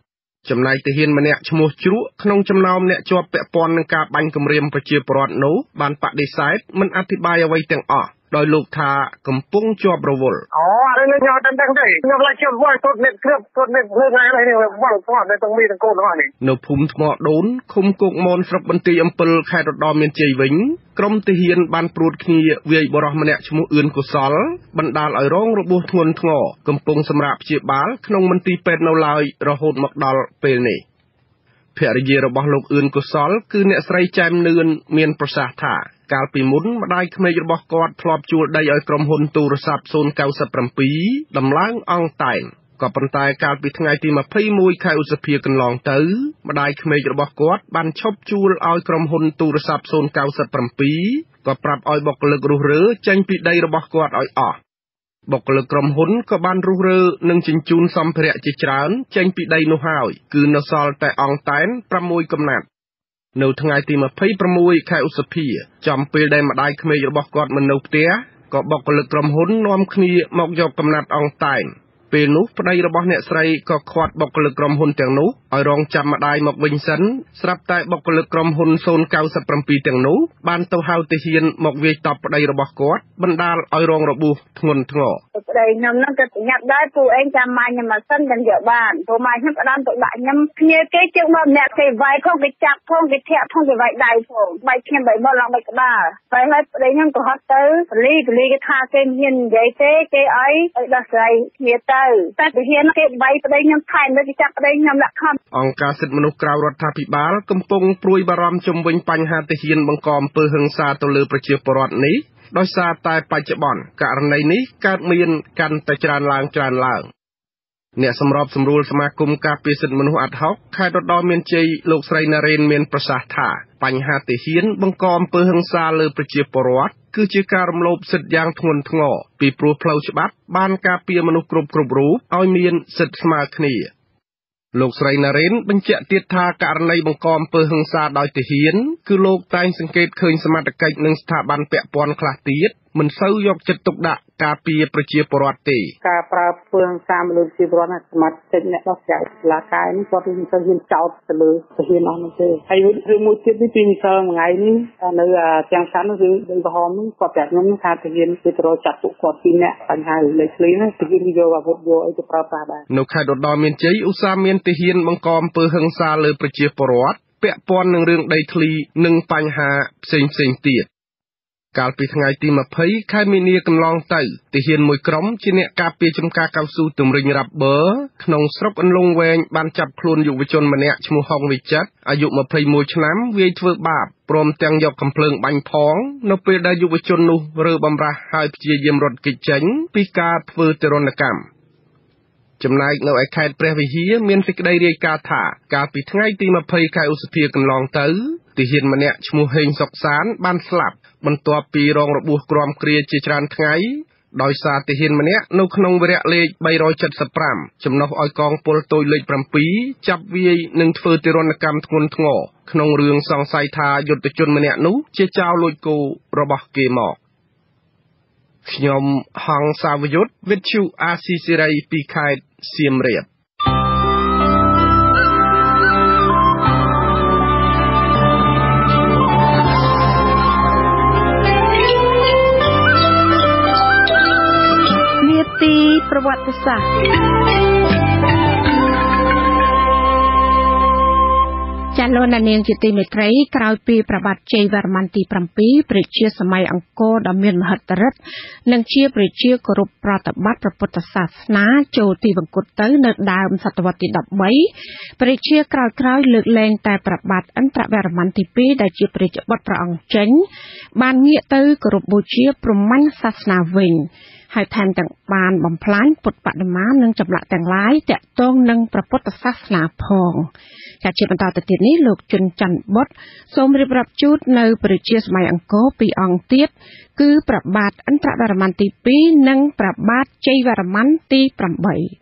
ចំណែកទាហានម្នាក់ឈ្មោះជ្រក់ក្នុងចំណោមអ្នកជាប់ពាក់ព័ន្ធនឹងការបាញ់គំរាមប្រជាពលរដ្ឋនោះបានបដិសេធមិនអធិប្បាយអ្វីទាំងអស់ដោយលោកថាកំពុងជាប់រវល់អូអានេះខ្ញុំអត់ដឹងទេខ្ញុំឡើងជាប់វល់គាត់នេះគ្រាប់គាត់នេះលើថ្ងៃនេះវល់គាត់នៅទាំងមានទាំងកូនរបស់នេះនៅភូមិថ្មដូនឃុំគោកមនស្រុកបន្ទាយអំពិលខេត្តរតនមានជ័យវិញក្រុមទាហានបានព្រួតគ្នាវាយបរិសម្នាក់ឈ្មោះអឿនកុសលបណ្ដាលឲ្យរងរបួសធ្ងន់ធ្ងរកំពុងសម្រាប់ព្យាបាលក្នុងមន្ទីរពេទ្យនៅឡើយរហូតមកដល់ពេលនេះភរិយារបស់លោកអឿនកុសលគឺអ្នកស្រីចែមនឿនមានប្រសាសន៍ថាកាលពីមុនម្ដាយក្មេករបស់គាត់ធ្លាប់ជួលដីឲ្យក្រុមហ៊ុនទូរស័ព្ទ097ដំឡើងអង្គតែនក៏ប៉ុន្តែកាលពីថ្ងៃទី21ខែឧសភាកន្លងទៅម្ដាយក្មេករបស់គាត់បានឈប់ជួលឲ្យក្រុមហ៊ុនទូរស័ព្ទ097ក៏ប្រាប់ឲ្យបុគ្គលិករុះរើចេញពីដីរបស់គាត់ឲ្យអស់បុគ្គលិកក្រុមហ៊ុនក៏បានរុះរើនិងជញ្ជូនសម្ភារៈជាច្រើនចេញពីដីនោះហើយគឺនៅសល់តែអង្គតែន6កំណាត់នៅថ្ងៃទី26ខែឧសភាចំពេលដែលម្ដាយក្មេករបស់គាត់មិននៅផ្ទះក៏បុគ្គលិកក្រុមហ៊ុននាំគ្នាមកយកកំណាត់អង្គតែនពេលនោះប្តីរបស់អ្នកស្រីក៏ខាត់បុគ្គលិកក្រុមហ៊ុនទាំងនោះឲ្យរងចាំម្ដាយមកវិញសិនស្រាប់តែបុគ្គលិកក្រុមហ៊ុន097ទាំងនោះបានទៅហៅទាហានមកវាយតប់ប្តីរបស់គាត់បណ្ដាលឲ្យរងរបួសធ្ងន់ធ្ងរប្តីខ្ញុំនឹងក៏ប្រញាប់ដែរពូអេងចាំម៉ាញ់ខ្ញុំមកសិនតែយកបានព្រោះម៉ាញ់ខ្ញុំផ្ដាំទៅដាក់ខ្ញុំគ្នាគេជើងមកម្នាក់គេវាយផងគេចាប់ផងគេធាក់ផងគេវាយដៃផងបែកខ្ញុំបែកមកឡើងបែកក្បាលហើយប្តីខ្ញុំក៏ហត់ទៅពលីគេថាគេមាននិយាយទេគេឲ្យដោះស្រាយគ្នាទៅតែទាហានគេវាយប្តីខ្ញុំថែមទៅគេចាប់ប្តីខ្ញុំដាក់ខំអង្គការសិទ្ធិមនុស្សក្រៅរដ្ឋាភិបាលកំពុងព្រួយបារម្ភជំវិញបញ្ហាទាហានបង្កអំពើហិង្សាទៅលើប្រជាពលរដ្ឋនេះដោយសារតែបច្ចុប្បន្នករណីនេះកើតមានកាន់តែច្រើនឡើងអ្នកសម្របសម្រួលសមាគមការពារសិទ្ធិមនុស្សអាត់ហុកខេត្តរតនមានជ័យលោកស្រីណារ៉េនមានប្រសាសន៍ថាបញ្ហាទាហានបង្កអំពើហិង្សាលើប្រជាពលរដ្ឋគឺជាការរំលោភសិទ្ធិយ៉ាងធ្ងន់ធ្ងរពីព្រោះផ្លូវច្បាប់បានការពារមនុស្សគ្រប់រូបឲ្យមានសិទ្ធិស្មើគ្នាលោកស្រីណារ៉េនបញ្ជាក់ទៀតថាករណីបង្កអំពើហិង្សាដោយទាហានគឺលោកតែងសង្កេតឃើញសមត្ថកិច្ចនិងស្ថាប័នពាក់ព័ន្ធខ្លះទៀតមិនសូវយកចិត្តទុកដាក់ការពារប្រជាពលរដ្ឋទេការប្រើពើហិង្សាលើប្រជាពលរដ្ឋណាសមត្ថកិច្ចអ្នកដោះស្រាយស្លាកាយនេះគាត់មិនសូវហ៊ានចោទទៅលើទាហានអស់នោះទេហើយរឿងមួយទៀតនេះពីម្សិលមួយថ្ងៃនេះនៅទាំងសាននោះគឺដូចក្រហមនេះគាត់ប្រាប់ខ្ញុំថាទាហានគេទៅចាប់ពួកគាត់2នាក់បញ្ហាលេខឃ្លីណាទាហានគេយកអាវុធយកអីទៅប្រើប្រាស់ដែរនៅខេត្តរតនមានជ័យឧស្សាហ៍មានទាហានបង្កអំពើហិង្សាលើប្រជាពលរដ្ឋពាក់ព័ន្ធនឹងរឿងដីធ្លីនិងបញ្ហាផ្សេងទៀតកាលពីថ្ងៃទី20ខែមីនាកន្លងទៅទាហានមួយក្រុមជាអ្នកការពារចំការកៅស៊ូទម្រិញរ៉ាប់បឺក្នុងស្រុកអន្លង់វែងបានចាប់ខ្លួនយុវជនម្នាក់ឈ្មោះហុងវិចិត្រអាយុ21ឆ្នាំវាយធ្វើបាបព្រមទាំងយកកំភ្លើងបាញ់ផងនៅពេលដែលយុវជននោះរើបំរាស់ហើយព្យាយាមរត់គេចចេញពីការធ្វើទរណកម្មចំណែកនៅឯខេត្តព្រះវិហារមានសេចក្តីរាយការណ៍ថាកាលពីថ្ងៃទី20ខែឧសភាកន្លងទៅទាហានម្នាក់ឈ្មោះហេងសុកសានបានស្លាប់បន្ទាប់ពីរងរបួសគ្រាំគ្រាជាច្រើនថ្ងៃដោយសារទាហានម្នាក់នៅក្នុងវរៈលេខ375ចំណុះឲ្យកងពលតូចលេខ7ចាប់វាយនិងធ្វើទរណកម្មធ្ងន់ធ្ងរក្នុងរឿងសង្ស័យថាយុទ្ធជនម្នាក់នោះជាចៅលួចគោរបស់គេមកខ្ញុំហងសាវយុទ្ធវិទ្យុអាស៊ីសេរីពីខេត្តសៀមរាបនាទីប្រវត្តិសាស្ត្រចាលោកនាងជាទីមេត្រីក្រោយពីប្របាទជ័យវរ្ម័នទី7ប្រជាសម័យអង្គរដ៏មានមហិទ្ធិឫទ្ធិនិងជាប្រជាគោរពប្រតិបត្តិព្រះពុទ្ធសាសនាចូលទីវង្គតទៅនៅដើមសតវត្សទី13ប្រជាក្រោយលើកលែងតែប្របាទឥន្ទ្រវរ្ម័នទី2ដែលជាព្រះបុត្រព្រះអង្គចេញបានងាកទៅគោរពបូជាព្រហ្មញ្ញសាសនាវិញហើយថែមទាំងបានបំផ្លាញពុទ្ធបដិមានិងចម្លាក់ទាំងឡាយតាក់ទងនឹងព្រះពុទ្ធសាសនាផងជាបន្តទៅទៀតនេះលោកជុនច័ន្ទបុត្រសូមរៀបរាប់ជូននៅប្រជាសម័យអង្គរពីរអង្គទៀតគឺព្រះបាទឥន្ទ្រវរ្ម័នទី2និងព្រះបាទជ័យវរ្ម័នទី8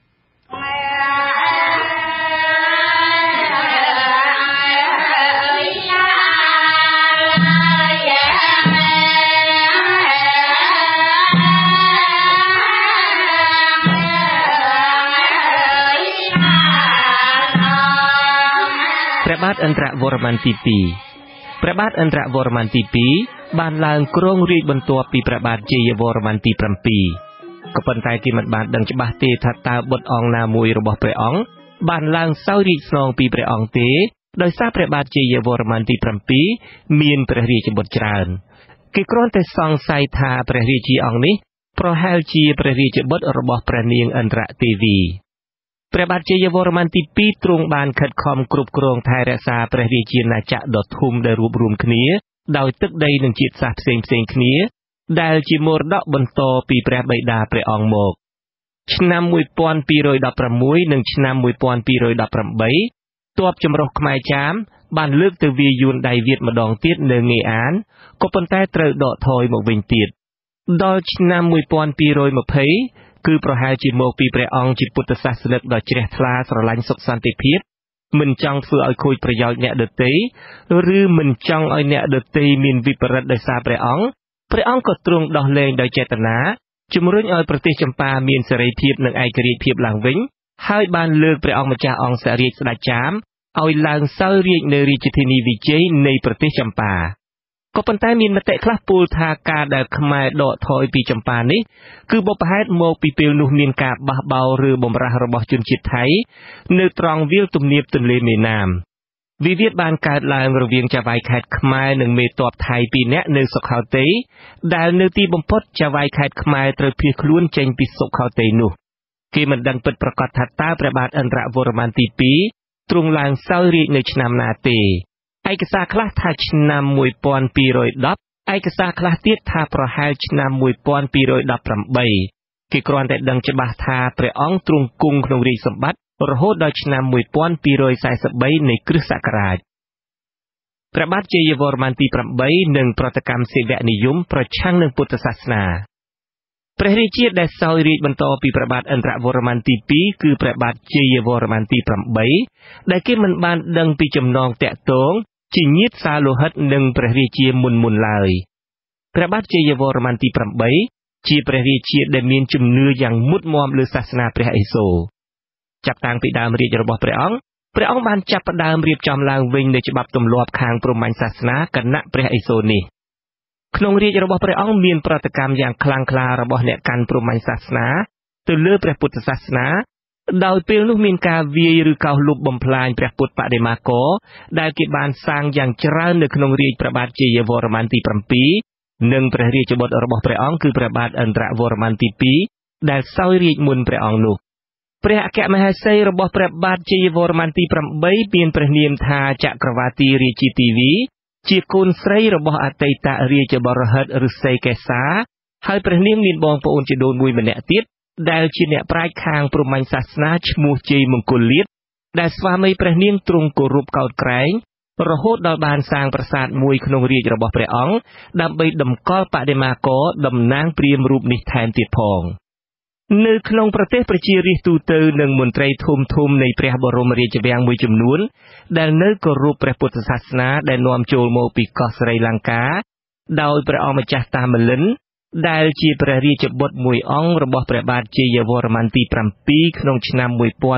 បាទឥន្ទ្រវរ្ម័នទី2ព្រះបាទឥន្ទ្រវរ្ម័នទី2បានឡើងគ្រងរាជ្យបន្ទាប់ពីព្រះបាទជ័យវរ្ម័នទី7ក៏ប៉ុន្តែគេមិនបានដឹងច្បាស់ទេថាតើបុត្រអង្គណាមួយរបស់ព្រះអង្គបានឡើងសោយរាជ្យស្នងពីព្រះអង្គទេដោយសារព្រះបាទជ័យវរ្ម័នទី7មានព្រះរាជបុត្រច្រើនគេគ្រាន់តែសង្ស័យថាព្រះរាជាអង្គនេះប្រហែលជាព្រះរាជបុត្ររបស់ព្រះនាងឥន្ទ្រទេវីព្រះបាទជ័យវរ្ម័នទី2ទ្រង់បានខិតខំគ្រប់គ្រងថែរក្សាព្រះរាជាណាចក្រដ៏ធំដែលរួបរวมគ្នាដោយទឹកដីនិងជាតិសាសន៍ផ្សេងៗគ្នាដែលជាមរតកបន្តពីព្រះបិតាព្រះអង្គមកឆ្នាំ1216និងឆ្នាំ1218ទ័ពចម្រុះខ្មែរចាមបានលើកទៅវាយយួនដៃវៀតម្ដងទៀតនៅងេអានក៏ប៉ុន្តែត្រូវដកថយមកវិញទៀតដល់ឆ្នាំ1220គឺប្រហែលជាមកពីព្រះអង្គជាពុទ្ធសាសនិកដ៏ជ្រះថ្លាស្រឡាញ់សុខសន្តិភាពមិនចង់ធ្វើឲ្យខូចប្រយោជន៍អ្នកដទៃឬមិនចង់ឲ្យអ្នកដទៃមានវិបរិតដោយសារព្រះអង្គក៏ទ្រង់ដោះលែងដោយចេតនាជំរុញឲ្យប្រទេសចម្ប៉ាមានសេរីភាពនិងឯករាជ្យភាពឡើងវិញហើយបានលើកព្រះអង្គម្ចាស់អង្គសរាជស្ដេចចាមឲ្យឡើងសោយរាជ្យនៅរាជធានីវិជ័យនៃប្រទេសចម្ប៉ាក៏ប៉ុន្តែមានមតិខ្លះពោលថាការដែលខ្មែរដកថយពីចម្ប៉ានេះគឺបុព្វហេតុមកពីពេលនោះមានការបះបោរឬបំរាស់របស់ជនជាតិថៃនៅត្រង់វាលទំនាបទន្លេមេណាមវិវាទបានកើតឡើងរវាងចៅហ្វាយខេត្តខ្មែរនិងមេទ័ពថៃ2នាក់នៅសុខោទ័យដែលនៅទីបំផុតចៅហ្វាយខេត្តខ្មែរត្រូវភៀសខ្លួនចេញពីសុខោទ័យនោះគេមិនដឹងពិតប្រាកដថាតើព្រះបាទឥន្ទ្រវរ្ម័នទី2ទ្រង់ឡើងសោយរាជ្យនៅឆ្នាំណាទេឯកសារខ្លះថាឆ្នាំ1210ឯកសារខ្លះទៀតថាប្រហែលឆ្នាំ1218គេគ្រាន់តែដឹងច្បាស់ថាព្រះអង្គទ្រង់គង់ក្នុងរាជសម្បត្តិរហូតដល់ឆ្នាំ1243នៃគ្រិស្តសករាជព្រះបាទជ័យវរ្ម័នទី8និងប្រតិកម្មសេវនិយមប្រឆាំងនឹងពុទ្ធសាសនាព្រះរាជាដែលសោយរាជ្យបន្តពីព្រះបាទឥន្ទ្រវរ្ម័នទី2គឺព្រះបាទជ័យវរ្ម័នទី8ដែលគេមិនបានដឹងពីចំណងតាក់ទងជាញាតិសាលោហិតនឹងព្រះរាជាមុនឡើយព្រះបាទជ័យវរ្ម័នទី8ជាព្រះរាជាដែលមានជំនឿយ៉ាងមុតមាំលើសាសនាព្រះឥសូរចាប់តាំងពីដើមរាជ្យរបស់ព្រះអង្គបានចាប់ផ្ដើមរៀបចំឡើងវិញនូវច្បាប់ទម្លាប់ខាងព្រហ្មញ្ញសាសនាគណៈព្រះឥសូរនេះក្នុងរាជ្យរបស់ព្រះអង្គមានប្រតិកម្មយ៉ាងខ្លាំងក្លារបស់អ្នកកាន់ព្រហ្មញ្ញសាសនាទៅលើព្រះពុទ្ធសាសនាដោយពេលនោះមានការវាយឬកោសលុបបំផ្លាញព្រះពុទ្ធបដិមាករដែលគេបានសាងយ៉ាងច្រើននៅក្នុងរាជ្យព្រះបាទជ័យវរ្ម័នទី7និងព្រះរាជបុត្ររបស់ព្រះអង្គគឺព្រះបាទឥន្ទ្រវរ្ម័នទី2ដែលសោយរាជ្យមុនព្រះអង្គនោះព្រះអគ្គមហេសីរបស់ព្រះបាទជ័យវរ្ម័នទី8មានព្រះនាមថាចក្រវាទីរាជាទេវីជាកូនស្រីរបស់អតីតរាជបរហិតឫស្សីកេសាហើយព្រះនាងមានបងប្អូនជីដូនមួយម្នាក់ទៀតដែលជាអ្នកប្រាជ្ញខាងព្រហ្មញ្ញសាសនាឈ្មោះជ័យមង្គលលាតដែលស្វាមីព្រះនាងទ្រង់គោរពកោតក្រែងរហូតដល់បានសាងប្រាសាទមួយក្នុងរាជរបស់ព្រះអង្គដើម្បីតម្កល់បដិមាករតំណាងព្រាហ្មណ៍រូបនេះថែមទៀតផងនៅក្នុងប្រទេសប្រជារាស្ត្រទូទៅនិងមន្ត្រីធំនៃព្រះបរមរាជវាំងមួយចំនួនដែលនៅគោរពព្រះពុទ្ធសាសនាដែលនាំចូលមកពីកោះស្រីលង្កាដោយព្រះអង្គម្ចាស់តាម៉ាលិនដែលជាព្រះរាជបុត្រមួយអង្គរបស់ព្រះបាទជ័យវរ្ម័នទី7ក្នុងឆ្នាំ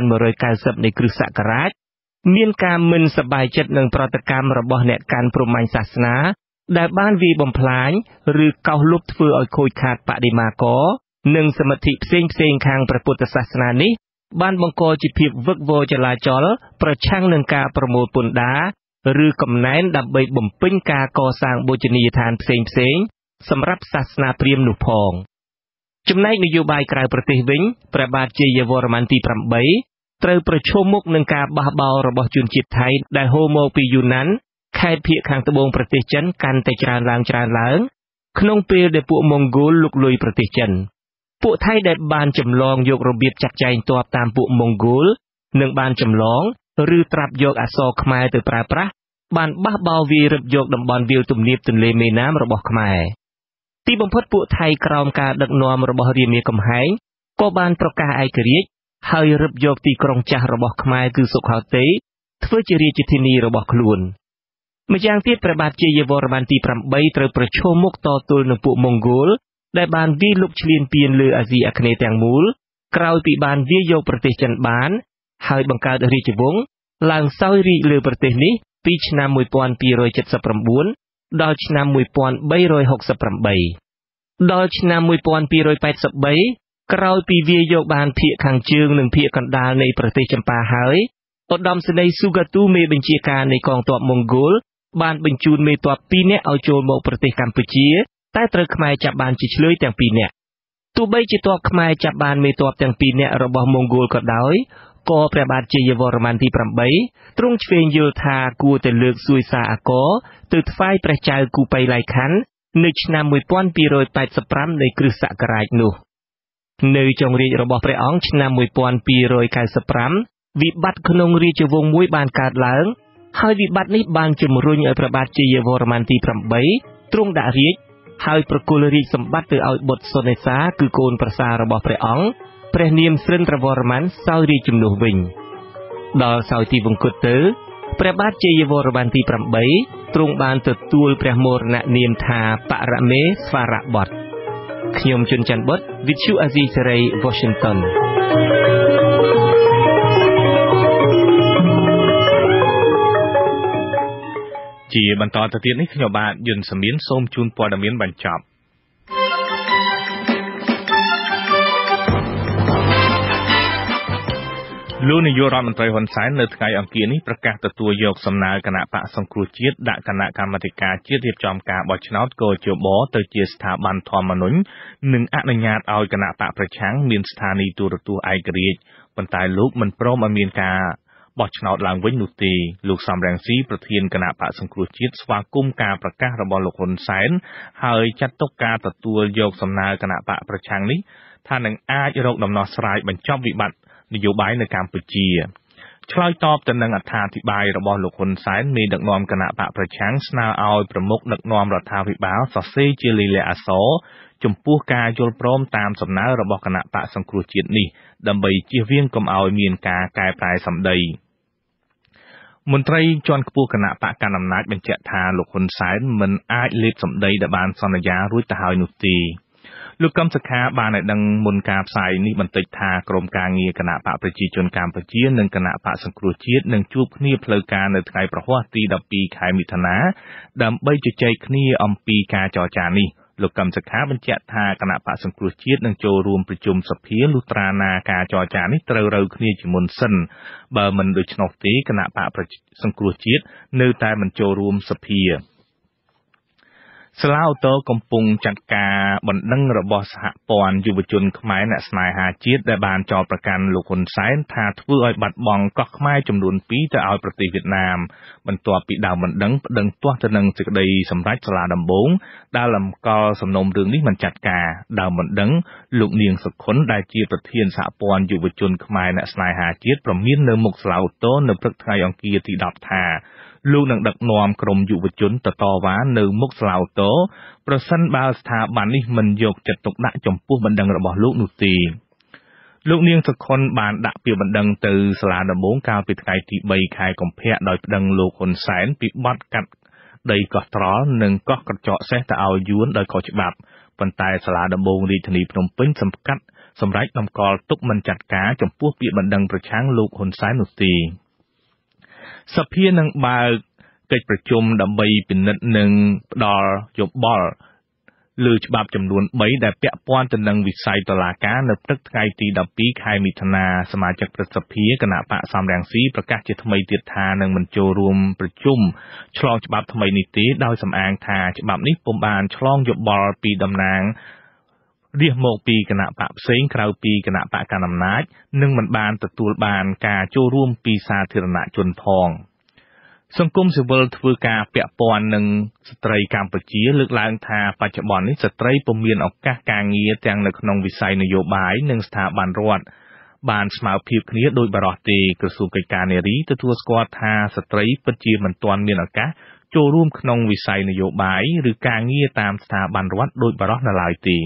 1190នៃគ្រិស្តសករាជមានការមិនសប្បាយចិត្តនឹងប្រតិកម្មរបស់អ្នកកាន់ព្រហ្មញ្ញសាសនាដែលបានវាយបំផ្លាញឬកោសលុបធ្វើឲ្យខូចខាតបដិមាករនិងសមិទ្ធិផ្សេងខាងព្រះពុទ្ធសាសនានេះបានបង្កជាភាពវឹកវរចលាចលប្រឆាំងនឹងការប្រមូលពន្ធដារឬកំណែនដើម្បីបំពេញការកសាងបូជនីយដ្ឋានផ្សេងសម្រាប់សាសនាព្រាហ្មណ៍នោះផងចំណែកនយោបាយក្រៅប្រទេសវិញព្រះបាទជ័យវរ្ម័នទី8ត្រូវប្រឈមមុខនឹងការបះបោររបស់ជនជាតិថៃដែលហូរមកពីយូណានខេត្តភាគខាងត្បូងប្រទេសចិនកាន់តែច្រើនឡើងក្នុងពេលដែលពួកម៉ុងហ្គោលលុកលុយប្រទេសចិនពួកថៃដែលបានចម្លងយករបៀបចាត់ចែងទ័ពតាមពួកម៉ុងហ្គោលនិងបានចម្លងឬត្រាប់យកអក្សរខ្មែរទៅប្រើប្រាស់បានបះបោរវាយរឹបយកតំបន់វាលទំនាបទន្លេមេណាមរបស់ខ្មែរទីបំផុតពួកថៃក្រោមការដឹកនាំរបស់រាមាកំហែងក៏បានប្រកាសឯករាជ្យហើយរឹបយកទីក្រុងចាស់របស់ខ្មែរគឺសុខោទ័យធ្វើជារាជធានីរបស់ខ្លួនម្យ៉ាងទៀតព្រះបាទជ័យវរ្ម័នទី8ត្រូវប្រឈមមុខតទល់នឹងពួកម៉ុងហ្គោលដែលបានវាយលុកឈ្លានពានលើអាស៊ីអាគ្នេយ៍ទាំងមូលក្រោយពីបានវាយយកប្រទេសចិនបានហើយបង្កើតរាជវង្សឡើងសោយរីកលើប្រទេសនេះពីឆ្នាំ1279ដល់ឆ្នាំ1368ដល់ឆ្នាំ1283ក្រោយពីវាយកបានភាគខាងជើងនិងភាគកណ្ដាលនៃប្រទេសចម្ប៉ាហើយឧត្តមសេនីយ៍ស៊ូហ្គាទូមេបញ្ជាការនៃកងទ័ពម៉ុងហ្គោលបានបញ្ជូនមេទ័ព2នាក់ឲ្យចូលមកប្រទេសកម្ពុជាតែត្រូវខ្មែរចាប់បានជាឆ្លើយទាំង2នាក់ទោះបីជាទ័ពខ្មែរចាប់បានមេទ័ពទាំង2នាក់របស់ម៉ុងហ្គោលក៏ដោយក៏ព្រះបាទជ័យវរ្ម័នទី8ទ្រង់ឆ្វេងយល់ថាគួរតែលើកសួយសារអាករទៅថ្វាយព្រះចៅគូប៉ៃឡៃខាន់នៅឆ្នាំ1285នៃគ្រិស្តសករាជនោះនៅចុងរាជ្យរបស់ព្រះអង្គឆ្នាំ1295វិបត្តិក្នុងរាជវង្សមួយបានកើតឡើងហើយវិបត្តិនេះបានជំរុញឲ្យព្រះបាទជ័យវរ្ម័នទី8ទ្រង់ដាក់រាជហើយប្រគល់រាជសម្បត្តិទៅឲ្យបុត្រសុនេសាគឺកូនប្រសាររបស់ព្រះអង្គព្រះនាមស្រិន្ទ្រវរ្ម័នសោយរាជជំនួសវិញដល់សោយទីវង្គតទៅព្រះបាទជ័យវរ្ម័នទី8ទ្រង់បានទទួលព្រះមរណនាមថាបរមេស្វរបុត្រខ្ញុំជុនច័ន្ទបុត្រ Vithu Azizi Serai Washington ជាបន្តទៅទៀតនេះខ្ញុំបាទយុនសមៀនសូមជូនព័ត៌មានបញ្ចប់លោកនាយករដ្ឋមន្ត្រីហ៊ុនសែននៅថ្ងៃអង្គារនេះប្រកាសទទួលយកសំណើគណៈបកសង្គ្រោះជាតិដាក់គណៈកម្មាធិការជាតិរៀបចំការបោះឆ្នោតកោជបទៅជាស្ថាប័នធម្មនុញ្ញនិងអនុញ្ញាតឲ្យគណៈបកប្រឆាំងមានស្ថានីយទូរទស្សន៍ឯករាជ្យប៉ុន្តែលោកមិនព្រមឲ្យមានការបោះឆ្នោតឡើងវិញនោះទេលោកសំរងស៊ីប្រធានគណៈបកសង្គ្រោះជាតិស្វាគមន៍ការប្រកាសរបស់លោកហ៊ុនសែនហើយចាត់ទុកការទទួលយកសំណើគណៈបកប្រឆាំងនេះថានឹងអាចរកដំណោះស្រាយបញ្ចប់វិបត្តិនយោបាយនៅកម្ពុជាឆ្លើយតបទៅនឹងអត្ថាធិប្បាយរបស់លោកហ៊ុនសែនមេដឹកនាំគណៈបកប្រឆាំងស្នើឲ្យប្រមុខដឹកនាំរដ្ឋាភិបាលសរសេរជាលិលាអក្សរចំពោះការយល់ព្រមតាមសំណើរបស់គណៈបកសង្គ្រោះជាតិនេះដើម្បីជៀសវាងកុំឲ្យមានការកែប្រែសម្ដីមន្ត្រីជាន់ខ្ពស់គណៈបកកណ្ដាលអំណាចបញ្ជាក់ថាលោកហ៊ុនសែនមិនអាចលេបសម្ដីដែលបានសន្យារួចទៅហើយនោះទេលោកកឹមសុខាបានឲ្យដឹងមុនការផ្សាយនេះបន្តិចថាក្រុមការងារគណៈបកប្រជាជនកម្ពុជានិងគណៈបកសង្គ្រោះជាតិនឹងជួបគ្នាផ្លូវការនៅថ្ងៃប្រហ័សទី12ខែមិថុនាដើម្បីជជែកគ្នាអំពីការចរចានេះលោកកឹមសុខាបញ្ជាក់ថាគណៈបកសង្គ្រោះជាតិនឹងចូលរួមប្រជុំសភាលុះត្រាណាការចរចានេះត្រូវរូវគ្នាជាមុនសិនបើមិនដូច្នោះទេគណៈបកសង្គ្រោះជាតិនៅតែមិនចូលរួមសភាសាលាឧទ្ធរកំពុងចាត់ការបណ្ដឹងរបស់សហព័ន្ធយុវជនខ្មែរអ្នកស្នេហាជាតិដែលបានចោទប្រកាន់លោកហ៊ុនសែនថាធ្វើឲ្យបាត់បង់កោះខ្មែរចំនួន2ទៅឲ្យប្រទេសវៀតណាមបន្ទាប់ពីដើមបណ្ដឹងប្តឹងទាស់ទៅនឹងសេចក្តីសម្រេចសាលាដំបូងដែលលំកល់សំណុំរឿងនេះមិនចាត់ការដើមបណ្ដឹងលោកនាងសុខុនដែលជាប្រធានសហព័ន្ធយុវជនខ្មែរអ្នកស្នេហាជាតិប្រមាននៅមុខសាលាឧទ្ធរនៅព្រឹកថ្ងៃអង្គារទី10ថាលោកនឹងដឹកនាំក្រុមយុវជនទៅតវ៉ានៅមុខសាលាឧទ្ធរប្រសិនបើស្ថាប័ននេះមិនយកចិត្តទុកដាក់ចំពោះបណ្ដឹងរបស់លោកនោះទេលោកនាងសុខុនបានដាក់ពាក្យបណ្ដឹងទៅសាលាដំបងកាលពីថ្ងៃទី3ខែកុម្ភៈដោយប្តឹងលោកហ៊ុនសែនពីបទកាត់ដីកោះត្រល់និងកោះក្រចកសេះទៅឲ្យយួនដោយខុសច្បាប់ប៉ុន្តែសាលាដំបងរាជធានីភ្នំពេញសម្រេចតម្កល់ទុកមិនចាត់ការចំពោះពាក្យបណ្ដឹងប្រឆាំងលោកហ៊ុនសែននោះទេសភានឹងបើកកិច្ចប្រជុំដើម្បីពិនិត្យនិងផ្ដល់យោបល់លើច្បាប់ចំនួន3ដែលពាក់ព័ន្ធទៅនឹងវិស័យតុលាការនៅព្រឹកថ្ងៃទី12ខែមិថុនាសមាជិកព្រឹទ្ធសភាគណៈបកសំរងស៊ីប្រកាសជាថ្មីទៀតថានឹងមិនចូលរួមប្រជុំឆ្លងច្បាប់ថ្មីនេះទេដោយសំអាងថាច្បាប់នេះពុំបានឆ្លងយោបល់ពីតំណាងរាសមកពីគណៈបកផ្សេងក្រៅពីគណៈបកកណ្ដាលអំណាចនិងមិនបានទទួលបានការចូលរួមពីសាធារណជនផងសង្គមស៊ីវិលធ្វើការពាក់ព័ន្ធនឹងស្ត្រីកម្ពុជាលើកឡើងថាបច្ចុប្បន្ននេះស្ត្រីពុំមានឱកាសការងារទាំងនៅក្នុងវិស័យនយោបាយនិងស្ថាប័នរដ្ឋបានស្មើភាពគ្នាដោយបរិសុទ្ធទេក្រសួងកិច្ចការនារីទទួលស្គាល់ថាស្ត្រីពិតជាមិនទាន់មានឱកាសចូលរួមក្នុងវិស័យនយោបាយឬការងារតាមស្ថាប័នរដ្ឋដោយបរិសុទ្ធនៅឡើយទេ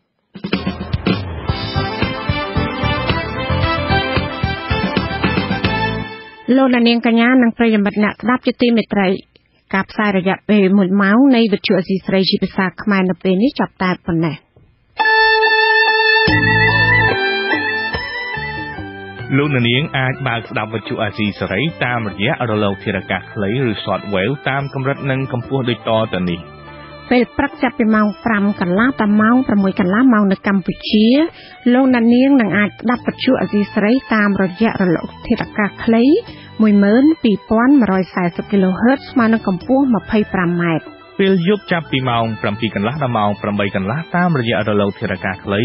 លោកនាងកញ្ញានិងប្រិយមិត្តអ្នកស្ដាប់ជាទីមេត្រីការផ្សាយរយៈពេល1ម៉ោងនៃវិទ្យុអស៊ីសេរីជាភាសាខ្មែរនៅពេលនេះចាប់តែប៉ុណ្ណេះលោកនាងអាចបើកស្ដាប់វិទ្យុអាស៊ីសេរីតាមរយៈរលកធារកាសខ្លីឬ Shortwave តាមកម្រិតនិងកម្ពស់ដូចតទៅនេះពេលព្រឹកចាប់ពីម៉ោង 5 កន្លះដល់ម៉ោង 6 កន្លះម៉ោងនៅកម្ពុជាលោកអ្នកនាងនឹងអាចស្ដាប់វិទ្យុអាស៊ីសេរីតាមរយៈរលកធារកាសខ្លី 12140 kHz ស្មើនឹងកម្ពស់ 25m ពេលយប់ចាប់ពីម៉ោង 7 កន្លះដល់ម៉ោង 8 កន្លះតាមរយៈរលកធារកាសខ្លី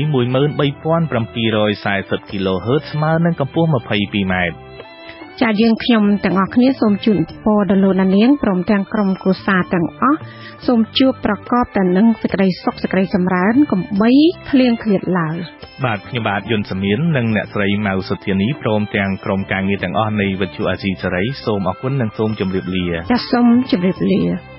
13740 kHz ស្មើនឹងកម្ពស់ 22m ចាយើងខ្ញុំទាំងអស់គ្នាសូមជូនពរដល់លោកអ្នកនាងព្រមទាំងក្រុមគ្រួសារទាំងអស់សូមជួបប្រកបតែនឹងសេចក្តីសុខសេចក្តីចម្រើនកុំបីឃ្លៀងឃ្លាតឡើយបាទខ្ញុំបាទយុនសមៀននិងអ្នកស្រីម៉ៅសុធានីព្រមទាំងក្រុមការងារទាំងអស់នៃវិទ្យុអាស៊ីសេរីសូមអរគុណនិងសូមជម្រាបលាចាសូមជម្រាបលា